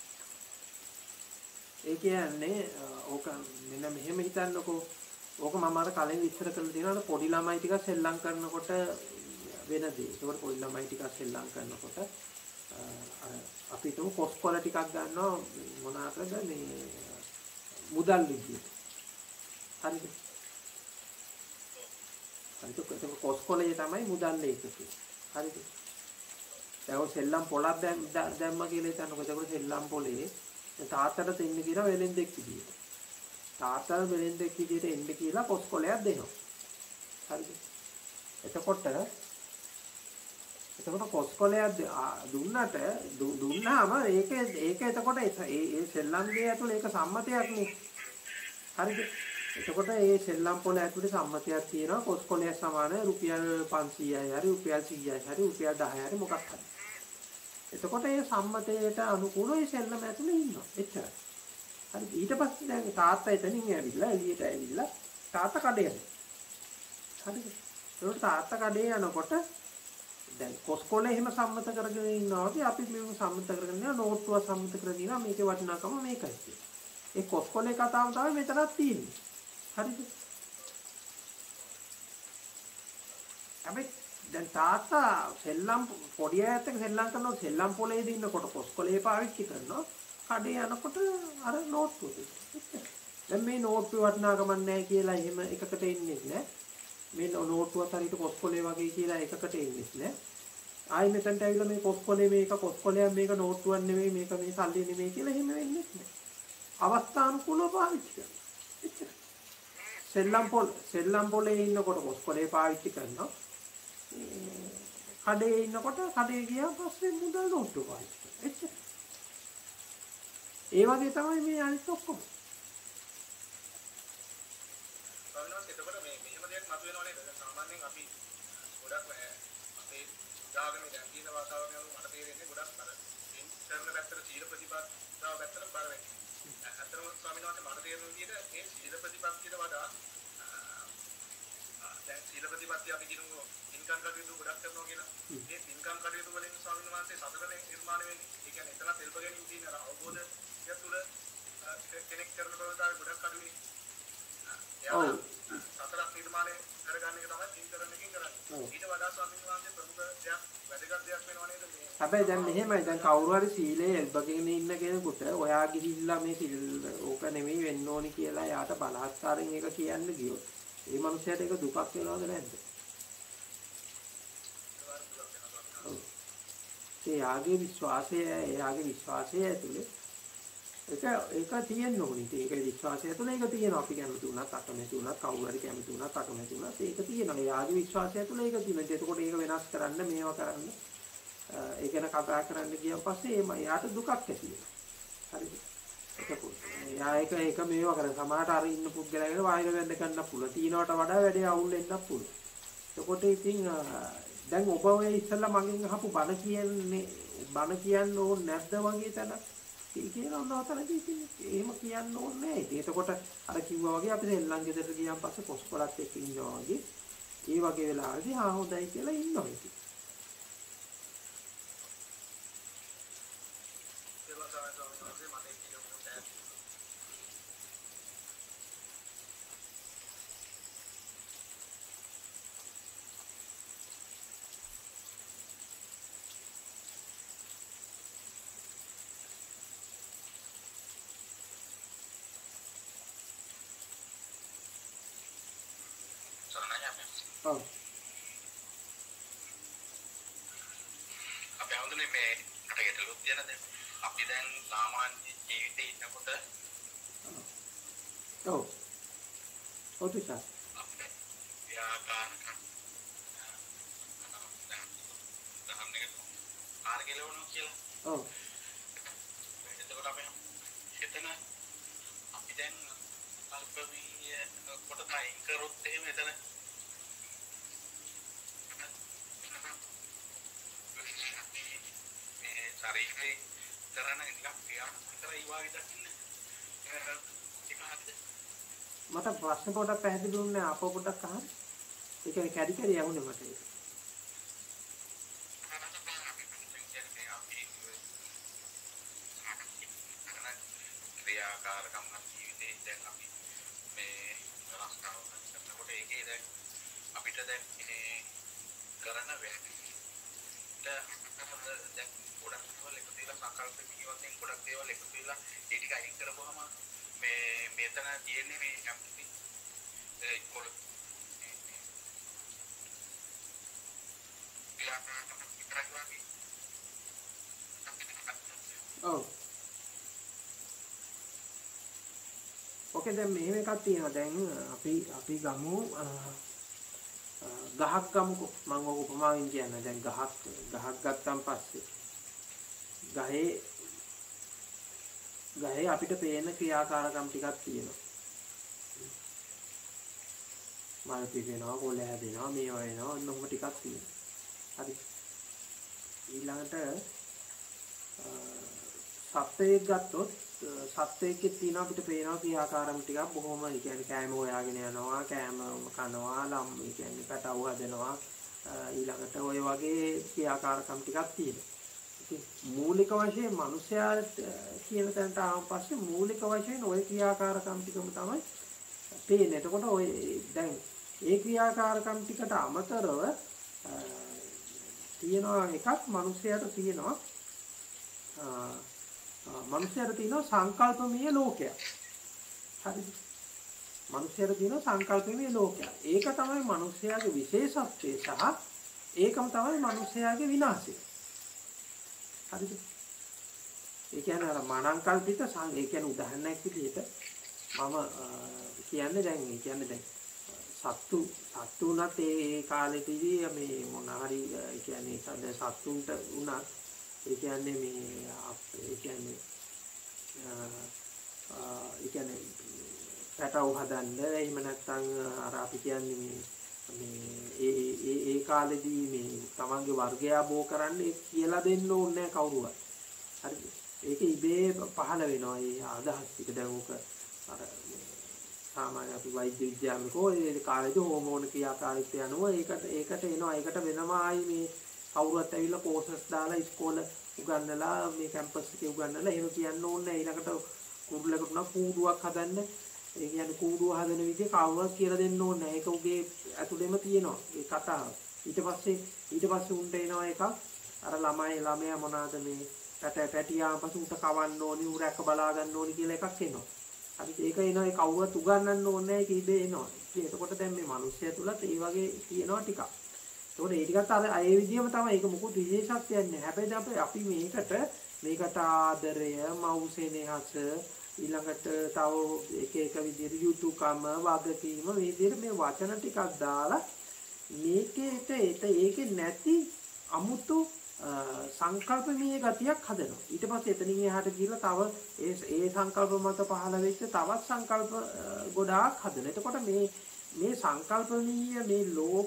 ඒ කියන්නේ ඕක මෙන්න මෙහෙම හිතන්නකෝ. ඕක මම අර කලින් විස්තර කරලා තියෙනවා පොඩි ළමයි ටික සෙල්ලම් කරනකොට වෙන දේ. ඒකට පොඩි ළමයි ටික සෙල්ලම් කරනකොට අර අපි හිතමු කොස්කොල ටිකක් ගන්නවා මොනවාටද මේ මුදල් විදියට. හරිද? හරිද? ඒක කොස්කොලේ තමයි මුදල් ඒකකේ. හරිද? දැන් සෙල්ලම් පොලක් දැම්ම කියලා හිතන්නකෝ. ඒක සෙල්ලම් පොලේ තාත්තට දෙන්න කියලා වෙලෙන්දෙක් විදියට. තාත්තට වෙලෙන්දෙක් විදියට එන්න කියලා කොස්කොලයක් දෙනවා. හරිද? එතකොට කොස්කොලයක් දුන්නාම ඒක එතකොට ඒ සෙල්ලම් ගේ ඇතුළේ ඒක සම්මතයක් නේ. හරිද? එතකොට ඒ සෙල්ලම් පොළ ඇතුළේ සම්මතයක් තියෙනවා කොස්කොලයක් සමාන රුපියල් 500යි හරි රුපියල් 100යි හරි රුපියල් 10යි හරි මොකක් හරි. එතකොට ඒ සම්මතයට අනුකූලව ඒ සෙල්ලම ඇතුළේ ඉන්නවා. එච්චරයි. හරි ඊට පස්සේ දැන් තාත්තා එතනින් ඇවිල්ලා එළියට ඇවිල්ලා තාත්තා කඩේ යනවා. හරිද? ඒකට තාත්තා කඩේ යනකොට දැන් කොස්කොලේ එහෙම සම්මත කරගෙන ඉන්නවා වගේ අපි මේක සම්මත කරගෙන ඉන්නවා නෝට්ටුව සම්මත කරගෙන ඉන්නවා මේකේ වටිනාකම මේකයි කියලා. ඒ කොස්කොලේ කතාව තමයි මෙතනක් තියෙන්නේ. හරිද? අපි දැන් තාත්තා සෙල්ලම් පොඩි අයත් එක්ක සෙල්ලම් කරනවා සෙල්ලම් පොලේදී ඉන්නකොට කොස්කොලේ පාවිච්චි කරනවා කඩේ යනකොට අර නෝට්ටුව දැන් මේ නෝට්ටුව වටිනාකමක් නැහැ කියලා එහෙම එකකට එන්නේ නැහැ. මේ නෝට්ටුවත් හරියට කොස්කොලේ වගේ කියලා එකකට එන්නේ නැහැ. ආයි මෙතනට ඇවිල්ලා මේ කොස්කොලේ මේක කොස්කොලයක් මේක නෝට්ටුවක් නෙවෙයි මේක මේ සල්ලි නෙවෙයි කියලා එහෙම වෙන්නේ නැහැ. අවස්ථානුකූලව පාවිච්චි කරනවා. සෙල්ලම් පොලේ ඉන්නකොට කොස්කොලේ පාවිච්චි කරනවා. කඩේ ඉන්නකොට කඩේ ගියා පස්සේ මුදල් නෝට්ටු පාවිච්චි කරනවා. එච්චර. ඒ වගේ තමයි මේ අනිත් ඔක්කොම. එතකොට මේ මෙහෙම දෙයක් මතුවෙනව නේද? දැන් සාමාන්‍යයෙන් අපි ගොඩක් අපේ උදාහරණයක් දැන් තියෙන වාතාවරණය වල මට තේරෙන්නේ ගොඩක් අර කරන පැත්තට සීල ප්‍රතිපදාව පැත්තට බර වෙන්නේ. අතරම ස්වාමීන් වහන්සේ මට තේරෙන විදිහට මේ සීල ප්‍රතිපත්තියට වඩා දැන් සීල ප්‍රතිපත්තිය අපි කියමු ඉන්කම් කටයුතු ගොඩක් කරනවා කියලා. මේ ඉන්කම් කටයුතු වලින් ස්වාමීන් වහන්සේ සතරනේ නිර්මාණය වෙන්නේ. ඒ කියන්නේ එතන තෙල්ප ගැනීම තියෙන අර අවබෝධය තුළ කෙනෙක් කරන ප්‍රවෘත්ති ගොඩක් අඩුයි. ඔව්. සතරක් නිර්මාණය කරගන්න එක තමයි තින් කරන එකකින් කරන්නේ. ඊට වඩා ස්වාමීන් වහන්සේ ප්‍රමුඛ දෙයක් වැදගත් දෙයක් වෙනවා නේද මේ. හැබැයි දැන් මෙහෙමයි දැන් කවුරු හරි සීලේ එල්බගෙන ඉන්න කෙනෙකුට ඔයා ගිහිල්ලා මේ සිල් ඕක නෙමෙයි වෙන්න ඕනි කියලා යාට බලහත්කාරයෙන් ඒක කියන්න ගියොත් ඒ මනුස්සයාට ඒක දුකක් වෙනවද නැද්ද? ඒ යාගේ විශ්වාසය ඇතුලේ ඒක තියෙන්න ඕනේ. ඒක විශ්වාසය ඇතුලේ ඒක තියෙනවා. අපි කැමති වුණත් අකමැති වුණත් කවුරු හරි කැමති වුණත් අකමැති වුණත් ඒක තියෙනවා. යාගේ විශ්වාසය ඇතුලේ ඒක තියෙනවා. එතකොට ඒක වෙනස් කරන්න මේවා කරන්න ඒ ගැන කතා කරන්න ගියන් පස්සේ යාට දුකක් ඇති වෙනවා. හරිද? ඒක මේවා කරන සමහරට අර ඉන්න පුද්ගලයාගෙන වායන වෙන්න ගන්න පුළුවන්. තීනවට වඩා වැඩි අවුල් වෙන්නත් පුළුවන්. එතකොට ඉතින් දැන් ඔබ ඔය ඉස්සෙල්ලා මගෙන් අහපු බණ කියන්න ඕනේ නැද්ද වගේ තැන කියනවා නෝතනදී ඉතින් එහෙම කියන්න ඕනේ නැහැ. එතකොට අර කිව්වා වගේ අපි දෙල්ලන් ගෙදරට ගියාන් පස්සේ පොස්කොලත් එක්ක ඉන්නවා වගේ ඒ වගේ වෙලාවදී හොඳයි කියලා ඉන්නවා ඉතින්. ඔව්. අපි හඳුනේ මේ කටකටලුත් තියෙනද? අපි දැන් සාමාන්‍ය ජීවිතේ ඉන්නකොට ඔව්. ඔතුසා. අපේ ව්‍යාපාරක දහම්නේ ආර්ගෙලවණු කියලා. ඔව්. එතකොට අපි එතන අපි දැන් අල්පමී කොට තයින් කරොත් එහෙම එතන ශරීරේ කරන නිකන් ක්‍රියාවක් විතරයි වාගේ දකින්න. මට ප්‍රශ්න පොඩක් පැහැදිලි වුණේ ආපහු පොඩක් අහන්න. ඒ කියන්නේ කැඩි කැඩි යහුනේ මට ඒක. ක්‍රියාකාරකම් ජීවිතේ දැන් අපි මේ රස්තාව කරනකොට ඒකේ දැන් අපිට දැන් මේ කරන වැඩ දැන් ගොඩක් දේවල් එකතු වෙලා සංකල්ප පිළිවෙලින් ගොඩක් දේවල් එකතු වෙලා ඒ ටික අයින් කරපුවම මේ මෙතන තියෙන්නේ මේ කැම්පි ඉක්කොල ඔව්. ඕකේ දැන් මෙහෙම එකක් තියෙනවා. දැන් අපි ගමු ගහක් ගමුකෝ. මම ඔක උපමාවෙන් කියන්නේ දැන් ගහක් ගත්තාන් පස්සේ ගහේ අපිට පේන ක්‍රියාකාරකම් ටිකක් තියෙනවා. මල් පිපෙනවා, කොළ හැදෙනවා, මේවා වෙනවා, ඔන්න ඔහොම ටිකක් තියෙනවා. හරි. ඊළඟට සත්වයෙක් ගත්තොත් සත්වයෙක්ගේ තියෙන අපිට පේනවා ක්‍රියාකාරම් ටිකක් බොහොම ඒ කියන්නේ කෑම හොයාගෙන යනවා, කෑම කනවා, ලම් ඒ කියන්නේ පැටව හදනවා, ඊළඟට ඔය වගේ ක්‍රියාකාරකම් ටිකක් තියෙනවා. ඉතින් මූලික වශයෙන් මිනිස්යාට කියන තැනට ආවන් පස්සේ මූලික වශයෙන් ওই ක්‍රියාකාරකම් ටිකම තමයි පේන්නේ. එතකොට ඔය දැන් ඒ ක්‍රියාකාරකම් ටිකට අමතරව තියෙනවා එකක් මිනිස්යාට තියෙනවා සංකල්පමය ලෝකයක්. හරිද? මිනිස්යාට තියෙනවා සංකල්පමය ලෝකයක්. ඒක තමයි මිනිස්යාගේ විශේෂත්වය සහ ඒකම තමයි මිනිස්යාගේ විනාශය. හරිද? ඒ කියන්නේ අර මනංකල්පිත ඒ කියන්නේ උදාහරණයක් විදිහට කියන්නේ දැන් සත්තු උනත් ඒ කාලෙදී මේ මොන හරි කියන්නේ සත්තුන්ට උනත් ඒ කියන්නේ මේ ඒ කියන්නේ පැටව හදන්න එහෙම නැත්නම් අර අපි කියන්නේ මේ ඒ කාලෙදී මේ තමන්ගේ වර්ගය බෝ කරන්න කියලා දෙන්න ඕනේ නැහැ කවුරුවත්. හරිද? ඒක ඉබේ පහළ වෙනවා. ඒ අදහස් ටික දැන් උක අර සාමාන්‍ය අපි වෛද්‍ය විද්‍යාවකෝ ඒ කාලේදී හෝමෝන ක්‍රියාකාරීත්වය අනුව ඒකට එනවා. ඒකට වෙනම ආයි මේ කවුරුත් ඇවිල්ලා කෝසස් දාලා ඉස්කෝලේ උගන්වලා මේ කැම්පස් එකේ උගන්වලා එහෙම කියන්න ඕනේ. ඊළඟට කුරුල්ලකට උනා කූඩුවක් හදන්න. ඒ කියන්නේ කූඩුව හදන විදිහ කවුරුත් කියලා දෙන්න ඕනේ නැහැ. ඒක උගේ ඇතුළෙම තියෙනවා. ඒ කතාව. ඊට පස්සේ උන්ට එනවා එකක් අර ළමයා මොනවාද මේ පැටියා පස්සේ උට කවන්න ඕනි උරැක බලා ගන්න ඕනි කියලා එකක් එනවා. හරි ඒක එනවා ඒ කවුරුත් උගන්වන්න ඕනේ නැහැ. ඒක ඉබේ එනවා. එතකොට දැන් මේ මිනිස්සයා තුලත් ඒ වගේ තියෙනවා ටිකක්. ඒකෝට ඒ ටිකත් අර ඒ විදිහම තමයි. ඒක මොකද විශේෂත්වයක් නෑ. හැබැයි අපි මේකට ආදරය, මවුසෙනෙහස ඊළඟට තව එක විදිහට යුතුයකම වගකීම මේ විදිහට මේ වචන ටිකක් දාලා ඒකේ නැති අමුතු සංකල්පමීය ගතියක් හදනවා. ඊට පස්සේ එතනින් එහාට ගිහලා තව ඒ සංකල්ප මත පහළ වෙච්ච තවත් සංකල්ප ගොඩාක් හදනවා. එතකොට මේ සංකල්පමීය මේ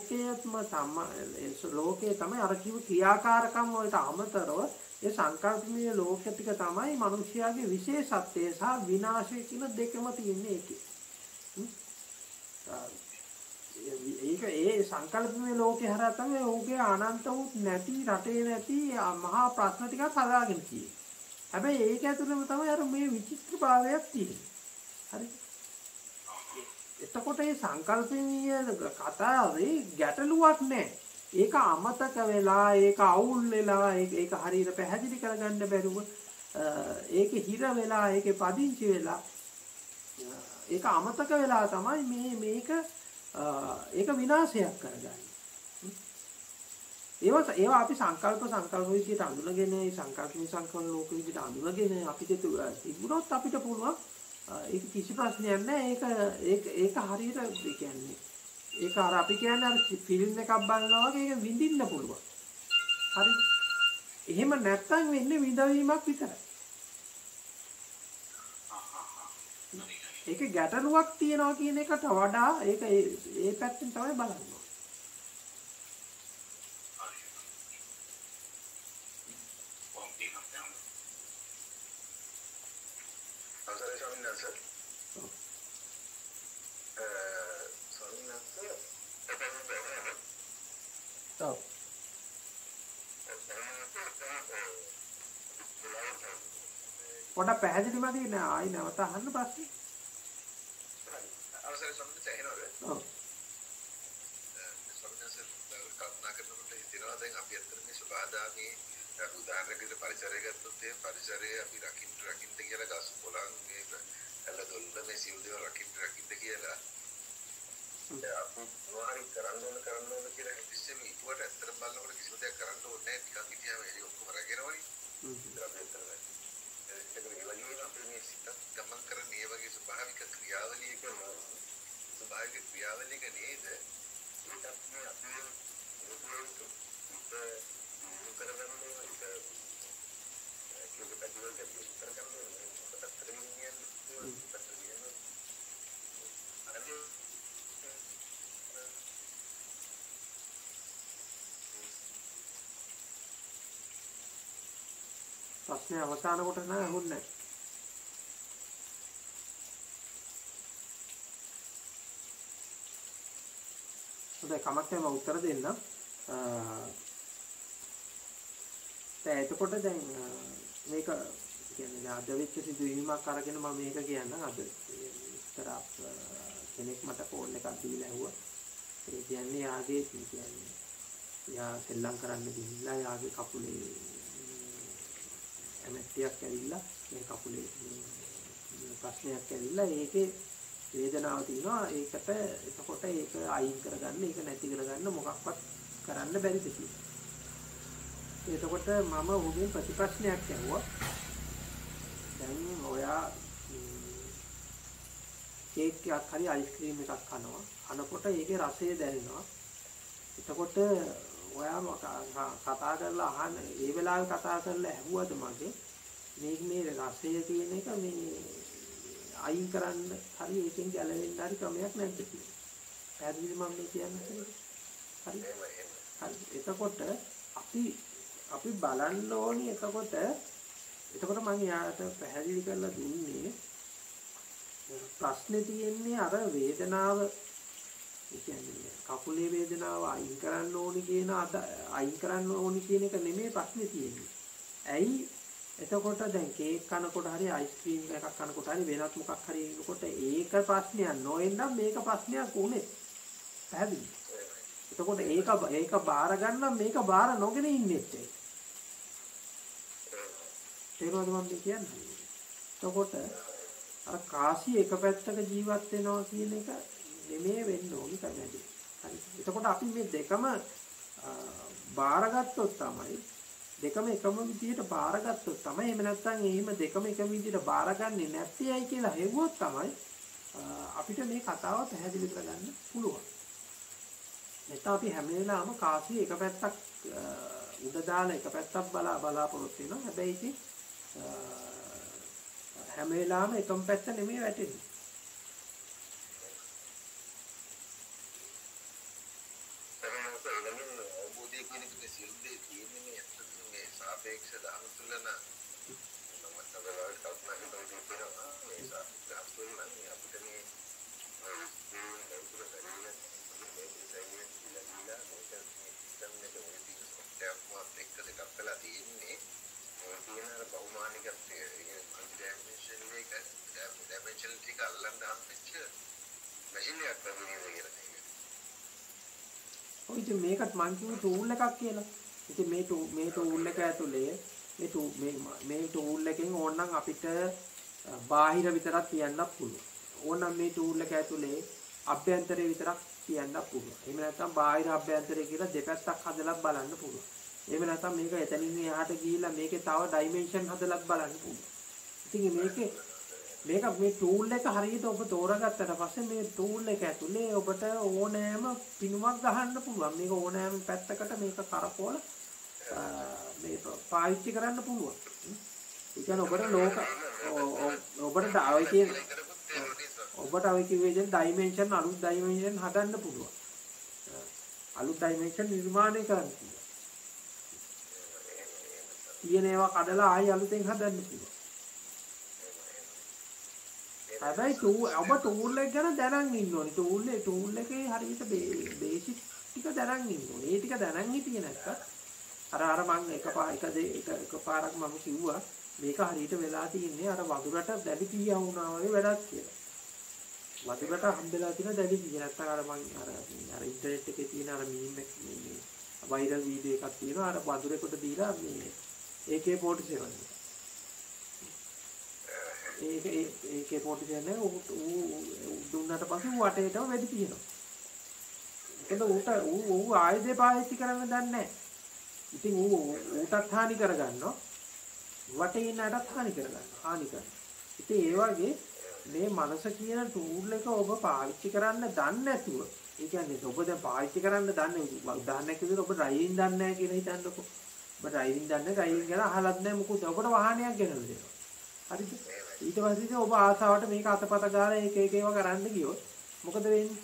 ලෝකයේ තමයි අර කිව්ව ක්‍රියාකාරකම් වලට අමතරව ඒ සංකල්පමීය ලෝක ටික තමයි මිනිස්යාගේ විශේෂත්වය සහ විනාශය කියන දෙකම තියෙන්නේ ඒකේ. ඒ සංකල්පමය ලෝකේ හරහා තමයි ඕකේ අනන්ත වූ නැති රටේ නැති මහා ප්‍රශ්න ටිකක් හදාගෙන තියෙන්නේ. හැබැයි ඒක ඇතුළේම තමයි අර මේ විචිත්‍රභාවයක් තියෙන්නේ. හරි. එතකොට මේ සංකල්පමීය කතාවේ ගැටලුවක් නැහැ. ඒක අමතක වෙලා ඒක අවුල් වෙලා ඒක හරියට පැහැදිලි කරගන්න බැරුව ඒක හිර වෙලා ඒකේ පදිංචි වෙලා ඒක අමතක වෙලා තමයි මේක විනාශයක් කරගන්නේ. ඒවා අපි සංකල්ප විදිහට අඳුනගෙන සංකල්ප ලෝක විදිහට අඳුනගෙන අපිට තිබුණොත් අපිට පුළුවන් ඒක කිසි ප්‍රශ්නයක් නැහැ. ඒක හරියට කියන්නේ ඒක අර අපි කියන්නේ අර ෆිල්ම් එකක් බලනවා වගේ ඒක විඳින්න පුළුවන්. හරි. එහෙම නැත්තම් වෙන්නේ විඳවීමක් විතරයි. ඒක ගැටලුවක් තියනවා කියන එකට වඩා ඒක ඒ පැත්තෙන් තමයි බලන්නේ. අවසරයි ස්වාමීන් වහන්සේ. ඔව්. පොඩ පැහැදිලි මදි නෑ ආයි නැවත අහන්න ප්‍රශ්නේ. අවසරයි ස්වාමීන් වහන්සේ එහෙනවද? ඔව්. ස්වාමීන් වහන්සේ කල්පනා කරනකොට හිතෙනවා දැන් අපි අතර මේ සබාදාමේ උදාහරණයකට පරිසරය ගත්තොත් ඒ පරිසරය අපි රකින්න කියලා ගස් කොළන් මේ ඇල දොල්ල මේ සිව් දේවල් රකින්න කියලා අපි මොනවාරි කරන්න ඕන කියලා හිතෙන්නේ මේ ඉතුවට ඇත්තට බලනකොට කිසිම දෙයක් කරන්න ඕනේ නැහැ. ටිකක් හිටියාම ඒක ඔක්කොම රැගෙනවනේ. ඒක ඒ වගේ අපි මේ සිතක් ගමන් කරන මේ වගේ ස්වභාවික ක්‍රියාවලියක නේද? ඒකත් මේ අපි ප්‍රශ්නේ අවසාන කොට නෑ අහුන්නේ. හොඳයි කමක් නැහැ මම උත්තර දෙන්නම්. එතකොට දැන් මේක කියන්නේ අද වෙච්ච සිදුවීමක් අරගෙන මම මේක කියන්නම්. අද ඉතර කෙනෙක් මට ෆෝන් එකක් දීලා ඇහුවා. ඒ කියන්නේ යාගේ කියන්නේ යා සෙල්ලම් කරන්න ගිහිල්ලා යාගේ කකුලේ ඇමැටියක් ඇවිල්ලා මේ කකුලේ ප්‍රශ්නයක් ඇවිල්ලා ඒකේ වේදනාව තියෙනවා. ඒකට එතකොට ඒක අයින් කරගන්න ඒක නැති කරගන්න මොකක්වත් කරන්න බැරිද කියලා. එතකොට මම ඔහුගෙන් ප්‍රතිප්‍රශ්නයක් ඇහුවා. දැන් ඔයා කේක් එකක් හරි අයිස්ක්‍රීම් එකක් කනවා. කනකොට ඒකේ රසය දැනෙනවා. එතකොට ඔයාම කතා කරලා අහන්න ඒ වෙලාවේ කතා කරලා ඇහුවද මගේ මේ රසය තියෙන එක මේ අයින් කරන්න හරි ඒකෙන් ගැලවෙන්න හරි ක්‍රමයක් නැද්ද කියලා. පැහැදිලිද මම මේ කියන්නේ? හරි. එතකොට අපි බලන්න ඕනි එතකොට මම යාට පැහැදිලි කරලා දුන්නේ ප්‍රශ්නේ තියෙන්නේ අර වේදනාව ඒ කියන්නේ කකුලේ වේදනාව අයින් කරන්න ඕනි කියන එක නෙමෙයි ප්‍රශ්නේ තියෙන්නේ. ඇයි එතකොට දැන් කේක් කනකොට හරි අයිස්ක්‍රීම් එකක් කනකොට හරි වෙනත් මොකක් හරි ඉන්නකොට ඒක ප්‍රශ්නයක් නොවෙන්නම් මේක ප්‍රශ්නයක් උනේ. පැහැදිලි. එතකොට ඒක බාර ගන්න මේක බාර නොගෙන ඉන්නේ ඇයි? තේරුණාද මම කියන්නේ? එතකොට අර කාසිය එක පැත්තක ජීවත් වෙනවා කියන එක නෙමෙයි වෙන්න ඕනි කමැති. හරි. එතකොට අපි මේ දෙකම බාරගත්තොත් තමයි දෙකම එකම විදිහට බාරගත්තොත් තමයි එහෙම නැත්නම් එහෙම දෙකම එකම විදිහට බාරගන්නේ නැත්තේයි කියලා හෙව්වොත් තමයි අපිට මේ කතාව පැහැදිලි කරගන්න පුළුවන්. නැත්නම් අපි හැම වෙලාවම කාසිය එක පැත්තක් උඩ දාලා එක පැත්තක් බලාපොරොත්තු වෙනවා. හැබැයි ඉතින් හැම වෙලාවම එකම පැත්ත නෙමෙයි වැටෙන්නේ. ඔය ඉතින් මේකට මං කිව්ව ටූල් එකක් කියලා. ඉතින් මේ ටූල් එක ඇතුලේ මේ ටූල් එකෙන් ඕනනම් අපිට බාහිර විතරක් තියන්නත් පුළුවන්. ඕනනම් මේ ටූල් එක ඇතුලේ අභ්‍යන්තරේ විතරක් තියන්නත් පුළුවන්. එහෙම නැත්නම් බාහිර අභ්‍යන්තරේ කියලා දෙපැත්තක් හදලා බලන්න පුළුවන්. එහෙම නැත්නම් මේක එතනින් එහාට ගිහිල්ලා මේකේ තව ඩයිමන්ෂන් හදලා බලන්න පුළුවන්. ඉතින් මේක මේ ටූල් එක හරියට ඔබ තෝරාගත්තට පස්සේ මේ ටූල් එක ඇතුලේ ඔබට ඕනෑම පිනුමක් ගහන්න පුළුවන්. මේක ඕනෑම පැත්තකට මේක කරකවල මේ පාවිච්චි කරන්න පුළුවන්. ඒ කියන්නේ ඔබට ඔය කිව්වේ දැන් ඩයිමන්ෂන් අලුත් ඩයිමන්ෂන් හදන්න පුළුවන්. අලුත් ඩයිමන්ෂන් නිර්මාණය කරන්න පුළුවන්. තියෙන ඒවා කඩලා ආයෙ අලුතෙන් හදන්න පුළුවන්. හැබැයි ඔබ ටූල් එක ගැන දැනන් ඉන්න ඕනේ. ටූල් එකේ හරියට බේසික් ටික දැනන් ඉන්න ඕනේ. ඒ ටික දැනන් හිටියේ නැත්නම් අර මම එකපාරක් මම කිව්වා මේක හරියට වෙලා තින්නේ අර වදුරට දැඩි පීයා වුණා වගේ වැඩක් කියලා. වදුරට හම්බෙලා තියෙන දැඩි පීය නැත්නම් අර ඉන්ටර්නෙට් එකේ තියෙන අර මීම් එක මේ වයිරල් වීඩියෝ එකක් තියෙනවා අර වදුරේකට දීලා මේ AK47 AK47 දුන්නට පස්සේ වටේටම වෙඩි තියෙනවා. ඒකද ඌ ආයුධය පාවිච්චි කරන්න දන්නේ නැහැ. ඉතින් ඌටත් හානි කරගන්නවා. වටේ ඉන්නටත් හානි කරනවා. ඉතින් ඒ වගේ මේ මනස කියන ටූල් එක ඔබ පාවිච්චි කරන්න දන්නේ නැතුව, ඒ කියන්නේ ඔබ දැන් පාවිච්චි කරන්න දන්නේ උදාහරණයක් විදිහට ඔබ ඩ්‍රයිවිං දන්නේ නැහැ කියලා හිතන්නකෝ. ඔබ ඩ්‍රයිවිං ගැන අහලත් නැහැ මොකද ඔබට වාහනයක් ගෙනල්ලා දෙනවා. හරිද? ඊට පස්සේ ඔබ ආසාවට මේක අතපත ගාලා එක ඒවා කරන්න ගියොත් මොකද වෙන්නේ?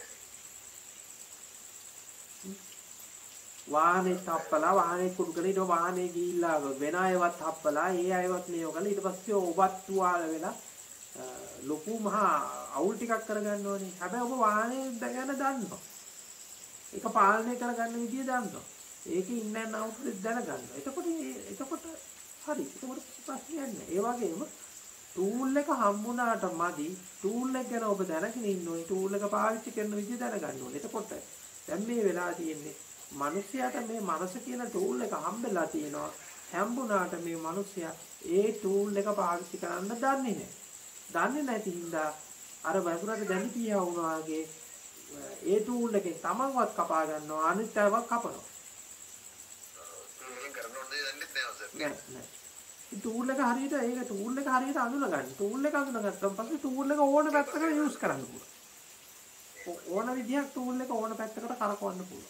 වාහනේ තප්පලා වාහනේ කුඩු කරලා ඊට වාහනේ ගිහිල්ලා වෙන අයවත් තප්පලා ඒ අයවත් මේව කරලා ඊට පස්සේ ඔබත් තුවාල වෙලා ලොකු මහා අවුල් ටිකක් කරගන්න ඕනේ. හැබැයි ඔබ වාහනේ ගැන දන්නවා. ඒක පාලනය කරගන්න විදිය දන්නවා. ඒකේ ඉන්න and out දැනගන්න. එතකොට හරි. එතකොට ප්‍රශ්නයක් නැහැ. ඒ වගේම ටූල් එක හම්බුණාට මදි. ටූල් එක ගැන ඔබ දැනගෙන ඉන්න ඕනේ. ටූල් එක පාවිච්චි කරන විදිය දැනගන්න ඕනේ. එතකොට දැන් මේ වෙලා තියෙන්නේ මිනිස්යාට මේ මනස කියන ටූල් එක හම්බෙලා තියෙනවා. හම්බුණාට මේ මිනිස්යා ඒ ටූල් එක පාවිච්චි කරන්න දන්නේ නැහැ. දන්නේ නැති හින්දා අර වතුරට දැලි පියා වුණා වගේ ඒ ටූල් එකෙන් තමන්වත් කපා ගන්නවා අනිත් අයවත් කපනවා. ටූල් එක හරියට ඒක ටූල් එක හරියට අඳුන ගන්න. ටූල් එක අඳුනගත්තාම පස්සේ ටූල් එක ඕන පැත්තකට යූස් කරන්න පුළුවන්. ඕන විදිහක් ටූල් එක ඕන පැත්තකට කරකවන්න පුළුවන්.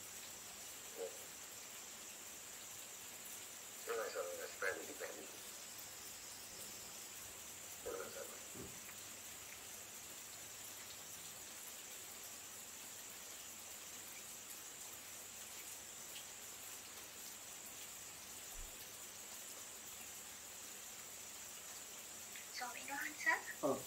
ස්වාමීන් වහන්සේ ඔව්.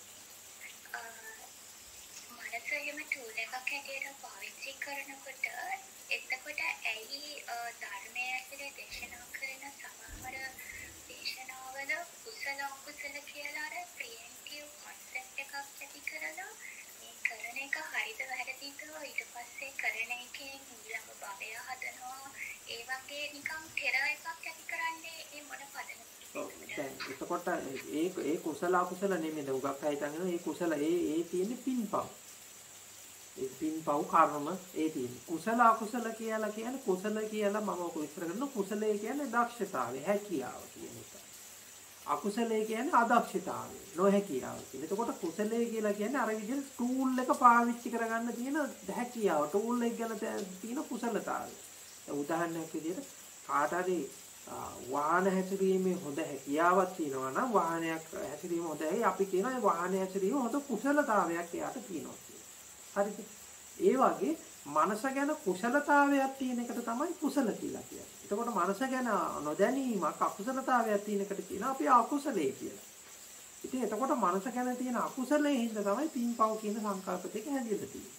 මනස එහෙම ටූල් එකක් හැටියට පාවිච්චි කරනකොට එතකොට ඇයි ධර්මයේ ඇතුලේ දේශනා කරන සමහර දේශනාවල කුසල අකුසල කියලා අර ප්‍රියෙන්ටිව් කොන්සෙප්ට් එකක් ඇති කරලා මේ කරන එක හරිද වැරදිද ඊට පස්සේ කරන එකෙන් ඊළඟ භවය හදනවා ඒ වගේ නිකන් පෙර එකක් ඇති කරන්නේ ඒ මොන පදනමද? දැන් එතකොට ඒ කුසල අකුසල නෙමෙයි. උගක් අය හිතන්නේ ඒ කුසල ඒ තියෙන්නේ පින්පව්. ඒ පින්පව් කර්ම ඒ තියෙන්නේ. කුසල අකුසල කියලා කියන්නේ කුසල කියලා මම ඔක විස්තර කරනවා. කුසලයේ කියන්නේ දක්ෂතාවය, හැකියාව කියන එක. අකුසලයේ කියන්නේ අදක්ෂතාවය, නොහැකියාව කියන. එතකොට කුසලයේ කියලා කියන්නේ අර විදිහට ටූල් එක පාවිච්චි කරගන්න තියෙන හැකියාව. ටූල් එක ගැන තියෙන කුසලතාවය. උදාහරණයක් විදිහට කාට හරි වාහන හැසිරීමේ හොඳ හැකියාවක් තියෙනවා නම් වාහනයක් හැසිරීම හොඳයි. අපි කියනවා ඒ වාහන හැසිරීම හොඳ කුසලතාවයක් එයාට තියෙනවා කියලා. හරිද? ඒ වගේ මනස ගැන කුසලතාවයක් තියෙන එකට තමයි කුසල කියලා කියන්නේ. එතකොට මනස ගැන නොදැනීමක් අකුසලතාවයක් තියෙන එකට කියනවා අපි අකුසලයේ කියලා. ඉතින් එතකොට මනස ගැන තියෙන අකුසලයේ හින්දා තමයි පින්පව් කියන සංකල්ප දෙක හැදෙලා තියෙන්නේ.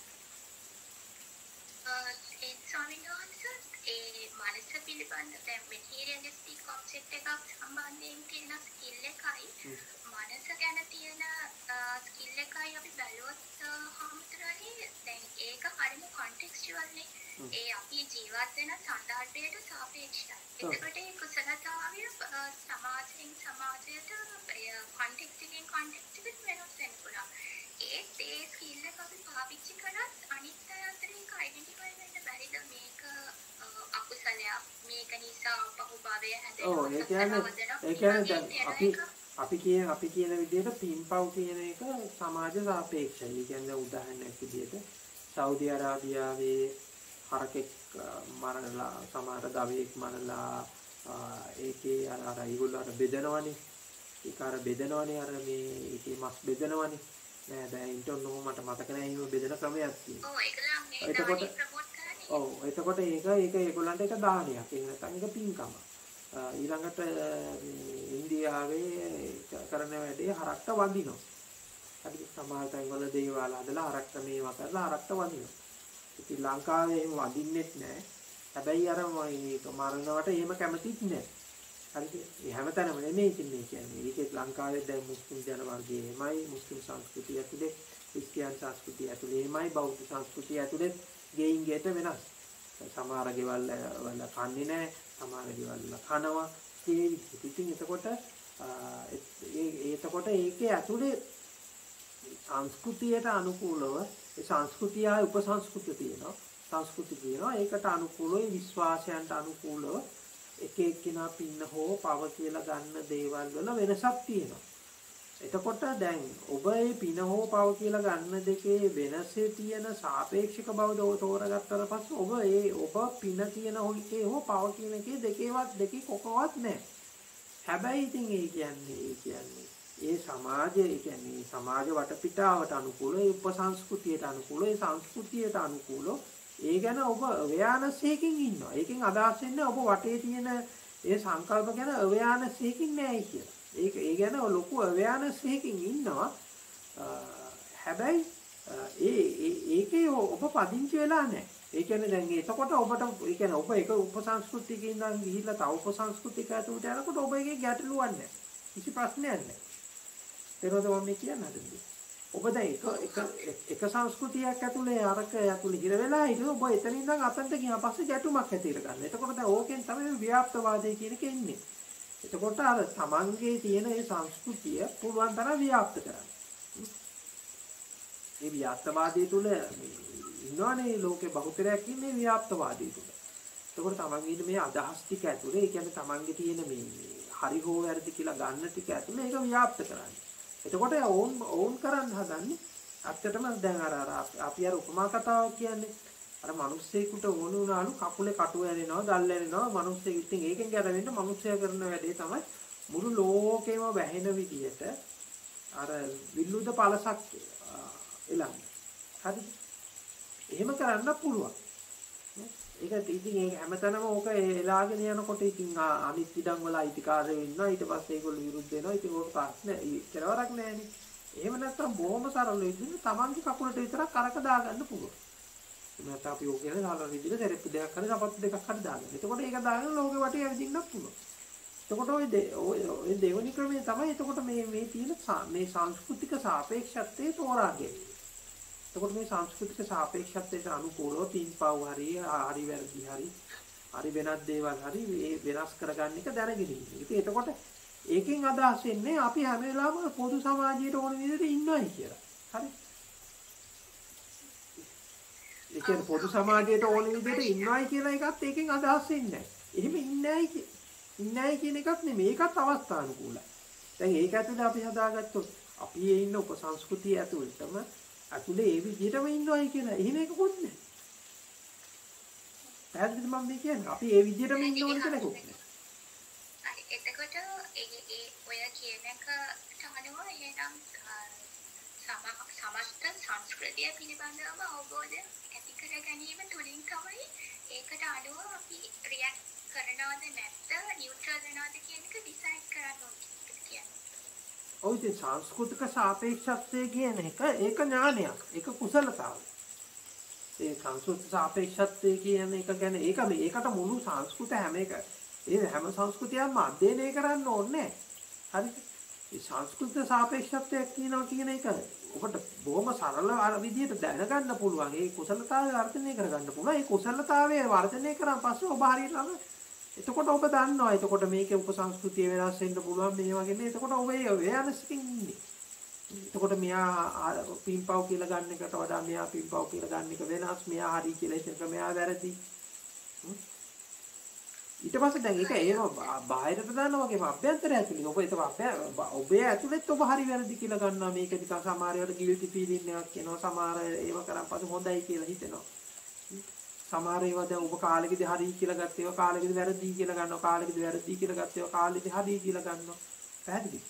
ඒ ස්වාමීන් වහන්සේ ඒ මනස පිළිබඳ දැන් මෙටීරියලිස්ටික් කොන්සෙප්ට් එකක් සම්බන්ධයෙන් තියෙන ස්කිල් එකයි මනස ගැන තියෙන ස්කිල් එකයි අපි බැලුවොත් හැමතරේ දැන් ඒක හරිම කොන්ටෙක්ස්චුවල් නේ. ඒ අපි ජීවත් වෙන සන්දර්භයට සාපේක්ෂයි. එතකොට ඒ කුසලතාවය සමාජයෙන් සමාජයට කොන්ටෙක්ස්ට් එකෙන් කොන්ටෙක්ස්ට් එකට වෙනස් වෙන්න පුළුවන්. ඒ ස්කිල් එක අපි පාවිච්චි කරත් අනිත් අය අතර ඒක අයිඩෙන්ටිෆයි වෙන්න බැරිද මේක අකුසලයක් මේක නිසා බහුභාවය හැදෙනවා. ඒ කියන්නේ දැන් අපි කියන විදිහට පින්පව් කියන එක සමාජ සාපේක්ෂයි. ඒ කියන්නේ උදාහරණයක් විදිහට සෞදි අරාබියාවේ හරකෙක් මරණලා සමහර ගවයෙක් මරණලා ඒකේ අර ඒගොල්ලෝ අර බෙදනවනේ. ඒක අර බෙදනවනේ අර මේ ඒකේ මස් බෙදනවනේ. නෑ දැන් ඉන්ටර්නෝ මට මතක නෑ එහෙම බෙදන ක්‍රමයක් තියෙනවා. ඔව් ඒක නම් මේ ප්‍රොමෝට් කරන්නේ. ඔව් එතකොට ඒක ඒගොල්ලන්ට ඒක දානයක්. ඒක නැත්නම් ඒක පින්කම. ඊළඟට ඉන්දියාවේ කරන වැඩේ හරක්ට වඳිනවා. හරි සමහර තැන්වල දේවාල හදලා හරක්ට මේවා කරලා හරක්ට වඳිනවා. ඉතින් ලංකාවේ එහෙම වඳින්නෙත් නැහැ. හැබැයි අර මේක මරනවට එහෙම කැමතිත් නැහැ. හරිද? ඒ හැමතැනම නෙමෙයි ඉතින් මේ කියන්නේ. ඒකෙත් ලංකාවේ දැන් මුස්ලිම් ජන වර්ගයේ එහෙමයි, මුස්ලිම් සංස්කෘතිය ඇතුලේ, ක්‍රිස්තියානි සංස්කෘතිය ඇතුලේ එහෙමයි, බෞද්ධ සංස්කෘතිය ඇතුලේ ගෙයින් ගෙට වෙනස්. සමහර ගෙවල් වල කන්නේ නැහැ, සමහර ගෙවල් වල කනවා. ඒ ඉතින් එතකොට ඒකේ ඇතුලේ සංස්කෘතියට අනුකූලව ඒ සංස්කෘතියයි උපසංස්කෘතිය තියෙනවා. සංස්කෘතිය කියනවා ඒකට අනුකූලව විශ්වාසයන්ට අනුකූලව එක එක්කිනා පින්න හෝ පව කියලා ගන්න දේවල් වල වෙනසක් තියෙනවා. එතකොට දැන් ඔබ මේ පින හෝ පව කියලා ගන්න දෙකේ වෙනසේ තියෙන සාපේක්ෂක බව තෝරගත්තට පස්සේ ඔබ පින කියන හොල්කේ හෝ පව කියන එකේ දෙකේ කොකවත් නැහැ. හැබැයි ඉතින් ඒ කියන්නේ ඒ සමාජය කියන්නේ සමාජ වටපිටාවට අනුකූල ඒ උපසංස්කෘතියට අනුකූල ඒ සංස්කෘතියට අනුකූල ඒ ගැන ඔබ අවයානස් එකකින් ඉන්නවා. ඒකෙන් අදහස් වෙන්නේ ඔබ වටේ තියෙන ඒ සංකල්ප ගැන අවයානස් එකකින් නෑයි කියලා. ඒ ගැන ලොකු අවයානස් එකකින් ඉන්නවා. හැබැයි ඒකේ ඔබ පදිංචි වෙලා නැහැ. ඒ කියන්නේ දැන් එතකොට ඔබට ඒ කියන්නේ ඔබ එක උපසංස්කෘතියක ඉඳන් ගිහිල්ලා තව උපසංස්කෘතියක ඇතුළට යනකොට ඔබ එකේ ගැටලුවක් නැහැ. කිසි ප්‍රශ්නයක් නැහැ. ඒකද මම කියන්නේ හදන්නේ. ඔබ දැන් එක සංස්කෘතියක් ඇතුලේ අරක ඇතුලේ හිර වෙලා හිටියොත් ඔබ එතන ඉඳන් අතන්ට ගියා පස්සේ ගැටුමක් ඇති කරගන්න. එතකොට දැන් ඕකෙන් තමයි ව්‍යාප්තවාදය කියන එක එන්නේ. එතකොට අර තමන්ගේ තියෙන ඒ සංස්කෘතිය පුළුවන් තරම් ව්‍යාප්ත කරන්න. මේ ව්‍යාප්තවාදය තුල ඉන්නවනේ ලෝකේ බහුතරයක් ඉන්නේ ව්‍යාප්තවාදය තුල. එතකොට තමන්ගේ මේ අදහස් ටික ඇතුලේ ඒ කියන්නේ තමන්ගේ තියෙන මේ හරි හෝ වැරදි කියලා ගන්න ටික ඇතුලේ ඒක ව්‍යාප්ත කරන්නේ. එතකොට ඕන් කරන්න හදන්නේ ඇත්තටම දැන් අර අපි අර උපමා කතාවක් කියන්නේ අර මිනිස්සෙකුට ඕන වුණාලු කකුලේ කටුව ඇනෙනවා, ගල් ඇනෙනවා, මිනිස්සෙක් ඉතින් ඒකෙන් ගැලවෙන්න මිනිස්සයා කරන වැඩේ තමයි මුළු ලෝකෙම වැහෙන විදියට අර විල්ලුද පළසක් එලන්නේ. හරිද? එහෙම කරන්න පුළුවන්. ඒක ඉතින් ඒ හැමතැනම ඕක එලාගෙන යනකොට ඉතින් අනිත් ඉඩම් වල අයිතිකාරයෝ ඉන්නවා. ඊට පස්සේ ඒගොල්ලෝ විරුද්ධ වෙනවා. ඉතින් ඕක ප්‍රශ්න කෙලවරක් නෑනේ. එහෙම නැත්නම් බොහොම සරල විදිහට තමන්ගේ කකුලට විතරක් අරක දාගන්න පුළුවන්. එහෙනම් අපි ඕක කියන්නේ සරල විදිහට සෙරෙප්පු දෙකක් හරි සපත්තු දෙකක් හරි දාගන්න. එතකොට ඒක දාගෙන ලෝකෙ වටේ ඇවිදින්නත් පුළුවන්. එතකොට ඔය දෙවෙනි ක්‍රමය තමයි එතකොට මේ තියෙන මේ සංස්කෘතික සාපේක්ෂත්වයේ තෝරාගෙන. එතකොට මේ සංස්කෘතික සාපේක්ෂත්වයට අනුකූලව පින්පව් හරි වෙනත් දේවල් හරි වෙනස් කරගන්න එක දැනගෙන ඉන්න. ඉතින් එතකොට ඒකෙන් අදහස් වෙන්නේ අපි හැම වෙලාවෙම පොදු සමාජයට ඕන විදිහට ඉන්නවයි කියලා. හරි. ඒ කියන්නේ පොදු සමාජයට ඕන විදිහට ඉන්නවයි කියලා එකත් ඒකෙන් අදහස් වෙන්නේ නැහැ. එහෙම ඉන්නයි කියන එකත් නෙමෙයි. ඒකත් අවස්ථානුකූලයි. දැන් ඒක ඇතුලේ අපි හදාගත්තොත් අපි ඒ ඉන්න උපසංස්කෘතිය ඇතුළතම අතුලේ ඒ විදිහටම ඉන්නවයි කියලා. එහෙම එකකුත් නැහැ. පැහැදිලිද මම මේ කියන්නේ? අපි ඒ විදිහටම ඉන්න ඕන කියලා එකකුත් නැහැ. හරි. එතකොට ඒ ඔය කියන එක තමනුව එහෙනම් සමස්ත සංස්කෘතිය පිළිබඳව අවබෝධය ඇති කර ගැනීම තුළින් තමයි ඒකට අනුව අපි රියැක්ට් කරනවද නැත්නම් නියුට්‍රල් වෙනවද කියන එක ඩිසයිඩ් කරන්න ඕනේ කියන්නේ. ඔය ඉතින් සංස්කෘතික සාපේක්ෂත්වය කියන එක ඒක ඥානයක්. ඒක කුසලතාවය. ඒ සංස්කෘතික සාපේක්ෂත්වය කියන එක ගැන ඒකට මුළු සංස්කෘත හැම සංස්කෘතියක්ම අධ්‍යයනය කරන්න ඕනේ. හරිද? මේ සංස්කෘතික සාපේක්ෂත්වයක් කියනවා කියන එක ඔබට බොහොම සරල විදිහට දැනගන්න පුළුවන්. ඒ කුසලතාවය වර්ධනය කරගන්න පුළුවන්. ඒ කුසලතාවය වර්ධනය කරාන් පස්සේ ඔබ හරියට එතකොට ඔබ දන්නවා. එතකොට මේකේ උපසංස්කෘතිය වෙනස් වෙන්න පුළුවන් මේ වගේ නේ. එතකොට ඔබ ඒ වෙනස්කින් ඉන්නේ. එතකොට මෙයා පින්පව් කියලා ගන්න එකට වඩා මෙයා පින්පව් කියලා ගන්න එක වෙනස්. මෙයා හරි කියලා හිතන එක මෙයා වැරදි. ඊට පස්සේ දැන් ඒක ඒව බාහිරට දානවා වගේම අභ්‍යන්තරය ඇතුලේ ඔබ ඒක ඔබේ ඇතුලෙත් ඔබ හරි වැරදි කියලා ගන්නවා. මේක නිකන් සමහර වෙලාවට ගිල්ටි ෆීලිං එකක් එනවා. සමහර ඒව කරන් පස්සේ හොඳයි කියලා හිතෙනවා. සමහර ඒවා දැන් ඔබ කාලෙකදී හරි කියලා ගත්ත ඒවා කාලෙකදී වැරදි කියලා ගන්නවා. කාලෙකදී වැරදි කියලා ගත්ත ඒවා කාලෙකදී හරි කියලා ගන්නවා. පැහැදිලිද?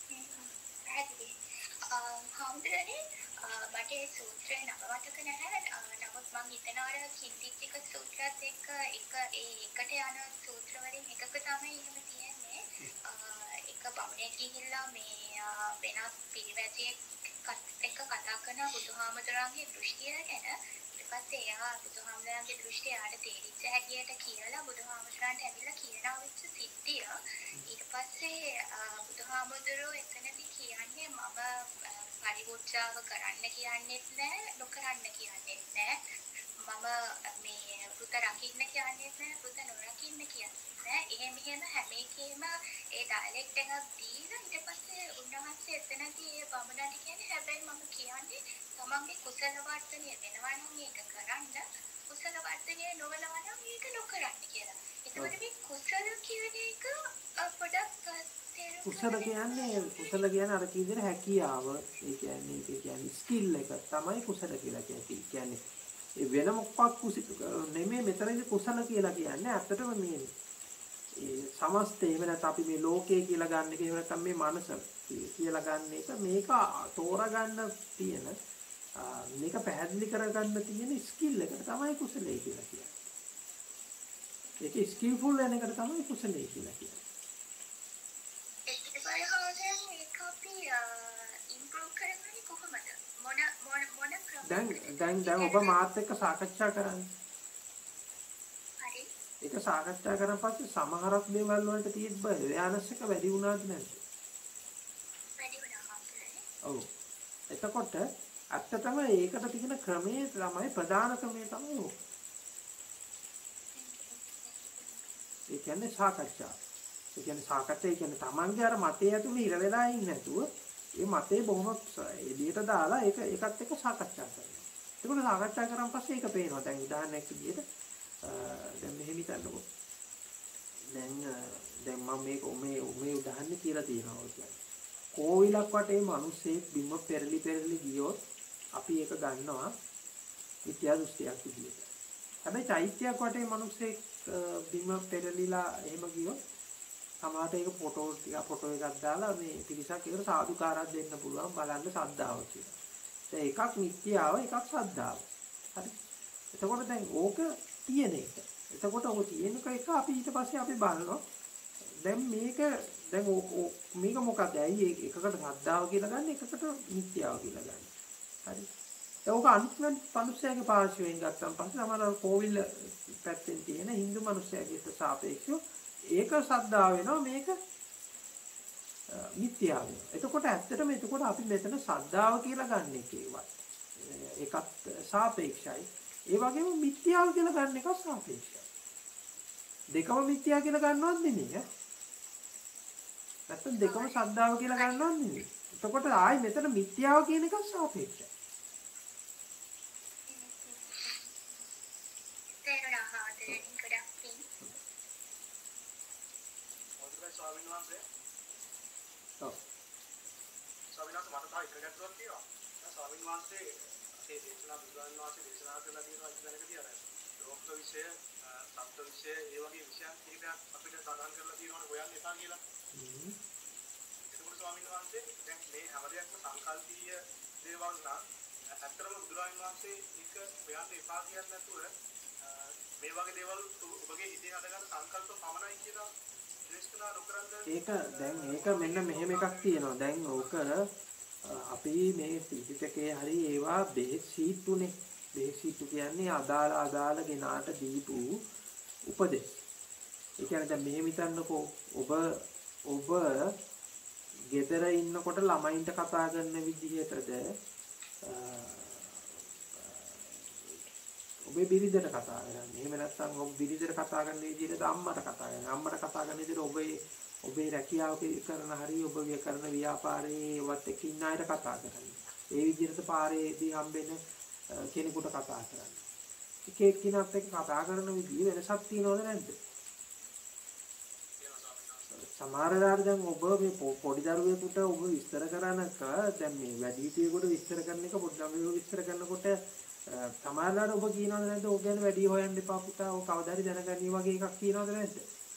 හම්දුරනේ මට ඒ සූත්‍රය නම මතක නැහැ. නමුත් මම හිතනවා අර කිංදිත්තික සූත්‍රයත් එක්ක එකට යන සූත්‍ර වලින් එකක තමයි එහෙම තියෙන්නේ. එක බමුණෙක් ගිහිල්ලා මේ වෙනස් පිරිවැජියෙක් එක්ක කතා කරන බුදුහාමුදුරන්ගේ දෘෂ්ටිය ගැන. ඊට පස්සේ එයා බුදුහාමුදුරන්ගේ දෘෂ්ටිය ආට තේරිච්ච හැටියට කියලා බුදුහාමුදුරන්ට ඇවිල්ලා කියනවා වෙච්ච සිද්ධිය. ඊට පස්සේ බුදුහාමුදුරෝ එතනදී කියන්නේ මම පරිවෘත්‍යාව කරන්න කියන්නේත් නැහැ, නොකරන්න කියන්නේත් නැහැ. මම මේ වෘත රකින්න කියන්නේත් නැහැ, වෘත නොරකින්න කියන්නේත් නැහැ. එහෙම හැම එකේම ඒ ඩයලෙක්ට් එකක් දීලා ඊට පස්සේ උන්වහන්සේ එතනදී ඒ බමුණට කියන්නේ හැබැයි මම කියන්නේ තමන්ගේ කුසල වර්ධනය වෙනවා නම් මේක කරන්න, කුසල වර්ධනය නොවනවා නම් මේක නොකරන්න කියලා. ඒකවල මේ කුසල කියන එක පොඩක් කුසල කියන්නේ අර කියන හැකියාව. ඒ කියන්නේ ස්කිල් එක තමයි කුසල කියලා කියන්නේ. ඒ වෙන මොකක් නෙමෙයි මෙතනදී කුසල කියලා කියන්නේ. ඇත්තටම මේ සමස්තය එහෙම නැත්නම් අපි මේ ලෝකය කියලා ගන්න එක එහෙම නැත්නම් මේ මනස කියලා ගන්න එක මේක තෝරගන්න තියෙන මේක පැහැදිලි කරගන්න තියෙන ස්කිල් එකට තමයි කුසලයේ කියලා කියන්නේ. ඒක ස්කිල්ෆුල් වෙන එකට තමයි කුසලයේ කියලා කියන්නේ. දැන් ඔබ මාත් එක්ක සාකච්ඡා කරන්නේ. හරි. ඒක සාකච්ඡා කරන පස්සේ සමහරක් දේවල් වලට තියෙද්ද ව්‍යානස් එක වැඩි වුණාද නැද්ද? වැඩි වුණා. ඔව්. එතකොට ඇත්තටම ඒකට තියෙන ක්‍රමයේ තමයි ප්‍රධාන ක්‍රමය තමයි ඕක. ඒ කියන්නේ සාකච්ඡා. ඒ කියන්නේ තමන්ගේ අර මතය ඇතුළේ ඉර වෙලා ඉන්නේ නැතුව ඒ මතේ බොහොම එළියට දාලා ඒකත් එක්ක සාකච්ඡා කරනවා. ඒකෝට සාකච්ඡා කරාන් පස්සේ ඒක පේනවා. දැන් උදාහරණයක් විදිහට දැන් මෙහෙම හිතන්නකෝ. දැන් මම මේ උදාහරණ කියලා තියෙනවා කියන්නේ. කෝවිලක් වටේ මිනිස්සෙක් බිම පෙරලි ගියොත් අපි ඒක ගන්නවා මිත්‍යා දෘෂ්ටියක් විදියට. හැබැයි චෛත්‍යයක් වටේ මිනිස්සෙක් බිම පෙරලිලා එහෙම ගියොත් සමහරට ඒක ෆොටෝ එකක් දාලා මේ පිරිසක් ඒකට සාදුකාරයක් දෙන්න පුළුවන් බලන්න ශ්‍රද්ධාව කියලා. දැන් එකක් මිත්‍යාව එකක් ශ්‍රද්ධාව. හරි. එතකොට දැන් ඕක තියෙන එක. එතකොට ඔක තියෙන එක අපි ඊට පස්සේ අපි බලනවා. දැන් මේක මොකක්ද? ඇයි එකකට ශ්‍රද්ධාව කියලා ගන්න එකකට මිත්‍යාව කියලා ගන්න. හරි. ඒක අනිත් මිනිස්සයාගේ පාර්ශවයෙන් ගත්තම පස්සේ සමහර කෝවිල පැත්තෙන් තියෙන Hindu මිනිස්සයාට සාපේක්ෂව ඒක ශ්‍රද්ධාව වෙනවා මේක මිත්‍යාව වෙනවා. එතකොට ඇත්තටම අපි මෙතන ශ්‍රද්ධාව කියලා ගන්න එකත් සාපේක්ෂයි. ඒ වගේම මිත්‍යාව කියලා ගන්න එකත් සාපේක්ෂයි. දෙකම මිත්‍යා කියලා ගන්නවත් නෙමෙයි. නැත්නම් දෙකම ශ්‍රද්ධාව කියලා ගන්නවත් නෙමෙයි. එතකොට ආයි මෙතන මිත්‍යාව කියන එක සාපේක්ෂයි. ස්වාමීන් වහන්සේ ඔව් ස්වාමීන් වහන්සේ මට තව එක ගැටලුවක් තියෙනවා. ස්වාමීන් වහන්සේ අපේ දේශනා බුදුන් වහන්සේ දේශනා කරලා තියෙනවා ඉස්සරහකදී අර ලෝක විෂය, සත්ත්ව විෂය, ඒ වගේ විෂයන් කීපයක් අපිට සඳහන් කරලා තියෙනවනේ හොයන්න එපා කියලා. එතකොට ස්වාමීන් වහන්සේ දැන් මේ හැම දෙයක්ම සංකල්පීය දේවල් නම් ඇත්තටම බුදුරජාණන් වහන්සේ එක හොයන්න එපා කියන්නේ නැතුව මේ වගේ දේවල් ඔබගේ හිතේ හදගන්න සංකල්ප පමණයි කියලා ඒක මෙන්න මෙහෙම එකක් තියෙනවා. දැන් ඕක අපි මේ ත්‍රිපිටකයේ හරි ඒවා බෙහෙත් සීට්ටුනේ. බෙහෙත් සීට්ටු කියන්නේ අදාළ ගෙනාට දීපු උපදෙස්. ඒ කියන්නේ දැන් මෙහෙම හිතන්නකෝ ඔබ ගෙදර ඉන්නකොට ළමයින්ට කතා කරන විදිහටද ඔබේ බිරිඳට කතා කරන්නේ. එහෙම නැත්නම් ඔබ බිරිඳට කතා කරන විදිහට අම්මට කතා කරන්නේ. අම්මට කතා කරන විදිහට ඔබේ රැකියාව කරන හරිය ඔබ කරන ව්‍යාපාරයේ වත් එක්ක ඉන්න අයට කතා කරන්නේ. ඒ විදිහට පාරේදී හම්බෙන කෙනෙකුට කතා කරන්නේ. එක එක්කිනත් එක්ක කතා කරන විදිහ වෙනසක් තියෙනවද නැද්ද? සමහර වෙලාවට දැන් ඔබ මේ පොඩි දරුවෙකුට ඔබ විස්තර කරනක දැන් මේ වැඩිහිටියෙකුට විස්තර කරන එක පොඩි ළමයෙකුට විස්තර කරනකොට සමහරවල් ඔබ කියනවද නැද්ද ඔය ගැන වැඩි හොයන්න එපා පුතා ඔය කවදා හරි දැනගනී වගේ එකක් කියනවද නැද්ද?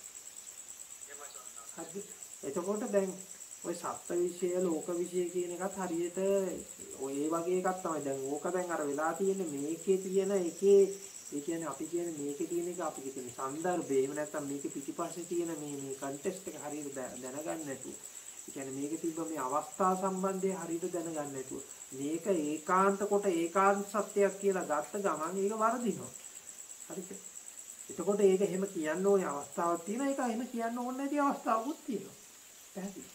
හරි. එතකොට දැන් ඔය සත්ත්ව විශ්ය ලෝක විශ්ය කියන එකත් හරියට ඔය වගේ එකක් තමයි. දැන් ඕක දැන් අර වෙලා තියෙන්නේ මේකේ තියෙන එකේ ඒ කියන්නේ අපි කියන්නේ මේකේ තියෙන එක අපි කියන්නේ සන්දර්භය. එහෙම නැත්නම් මේකේ පිටිපස්සේ තියෙන මේ කන්ටෙක්ස්ට් එක හරියට දැනගන්න නැතුව. ඒ කියන්නේ මේකේ තිබ්බ මේ අවස්ථා සම්බන්ධය හරියට දැනගන්න නැතුව. මේක ඒකාන්ත කොට ඒකාන්ත සත්‍යයක් කියලා ගත්ත ගමන් ඒක වරදිනවා. හරිද? එතකොට ඒක එහෙම කියන්න ඕනේ අවස්ථාවක් තියෙනවා. ඒක එහෙම කියන්න ඕනේ නැති අවස්ථාවකුත් තියෙනවා. පැහැදිලි?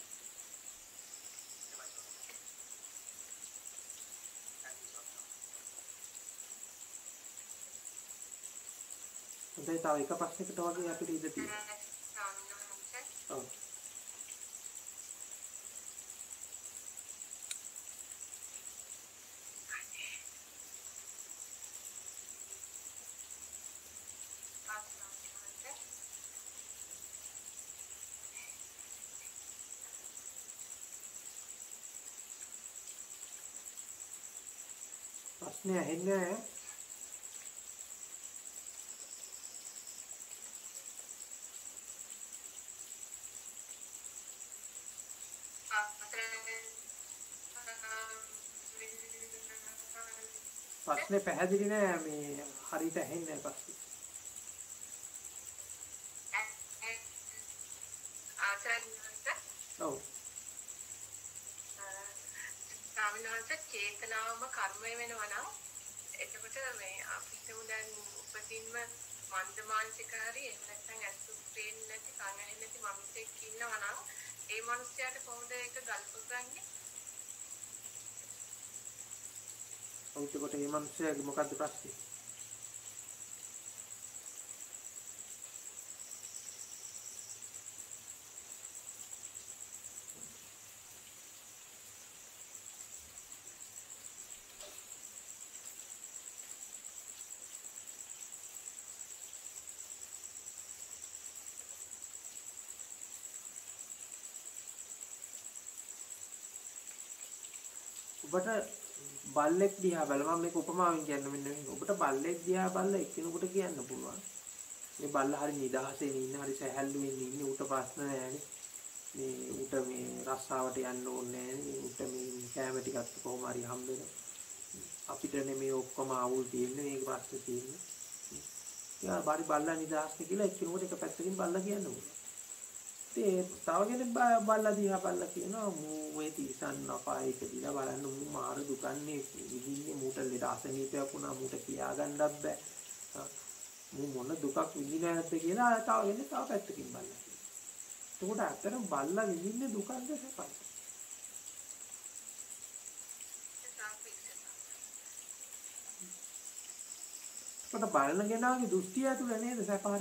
හොඳයි තව එක ප්‍රශ්නයකට වගේ අපිට ඉඳ තියෙනවා. ඔව්. ප්‍රශ්නේ ඇහෙන්නේ නැහැ. ප්‍රශ්නේ පැහැදිලි නෑ මේ හරියට ඇහෙන්නේ නැහැ ප්‍රශ්නේ. ඔව්. ස්වාමීන් චේතනාවම කර්මය වෙනවා නම් එතකොට මේ අපිට උදන් උපදින්ම මන්දමානසික හරි එහෙම නැත්නම් අසුත් පේන්නේ නැති කන් ඇහෙන්නේ නැති මිනිස්සෙක් ඉන්නවා නම් ඒ මිනිස්යාට කොහොමද ඒක ගල්ප ගන්නේ? ඔව් එතකොට මේ මිනිස්යාගේ මොකද්ද ප්‍රශ්නේ? ඔබට බල්ලෙක් දිහා බලලා මම මේක උපමාවෙන් කියන්න මෙන්න මේ. ඔබට බල්ලෙක් දිහා බලලා එක්කෙනෙකුට කියන්න පුළුවන්. මේ බල්ලා හරි නිදහසෙන් ඉන්න, හරි සැහැල්ලුවෙන් ඉන්නේ, උට ප්‍රශ්න නැහැ. මේ උට මේ රස්සාවට යන්න ඕනේ නැහැ. උට මේ කැම ටිකක් කොහොම හරි හම්බ වෙනවා. අපිට නෙමෙයි ඔක්කොම ආවුල් තියෙන්නේ, මේක ප්‍රශ්න තියෙන්නේ. යා බාරි බල්ලා නිදහස්නේ කියලා එක්කෙනෙකුට එක පැත්තකින් බල්ලා කියන්න ඕනේ. ඒ තව කෙනෙක් බල්ලා දිහා බල්ලා කියනවා මේ තිසන් අපායක දිලා බලන්න මු මාර දුකන්නේ විඳින්නේ මූට ලෙඩ අසනීපයක් වුණා මූට කියා ගන්නත් බෑ. මු මොන දුකක් විඳින්නේ නැද්ද කියලා තව කෙනෙක් තව පැත්තකින් බල්ලා කියනවා. එතකොට අතන බල්ලා විඳින්නේ දුකක්ද සැපද? බලන කෙනාගේ දෘෂ්ටිය ඇතුළේ නේද සැප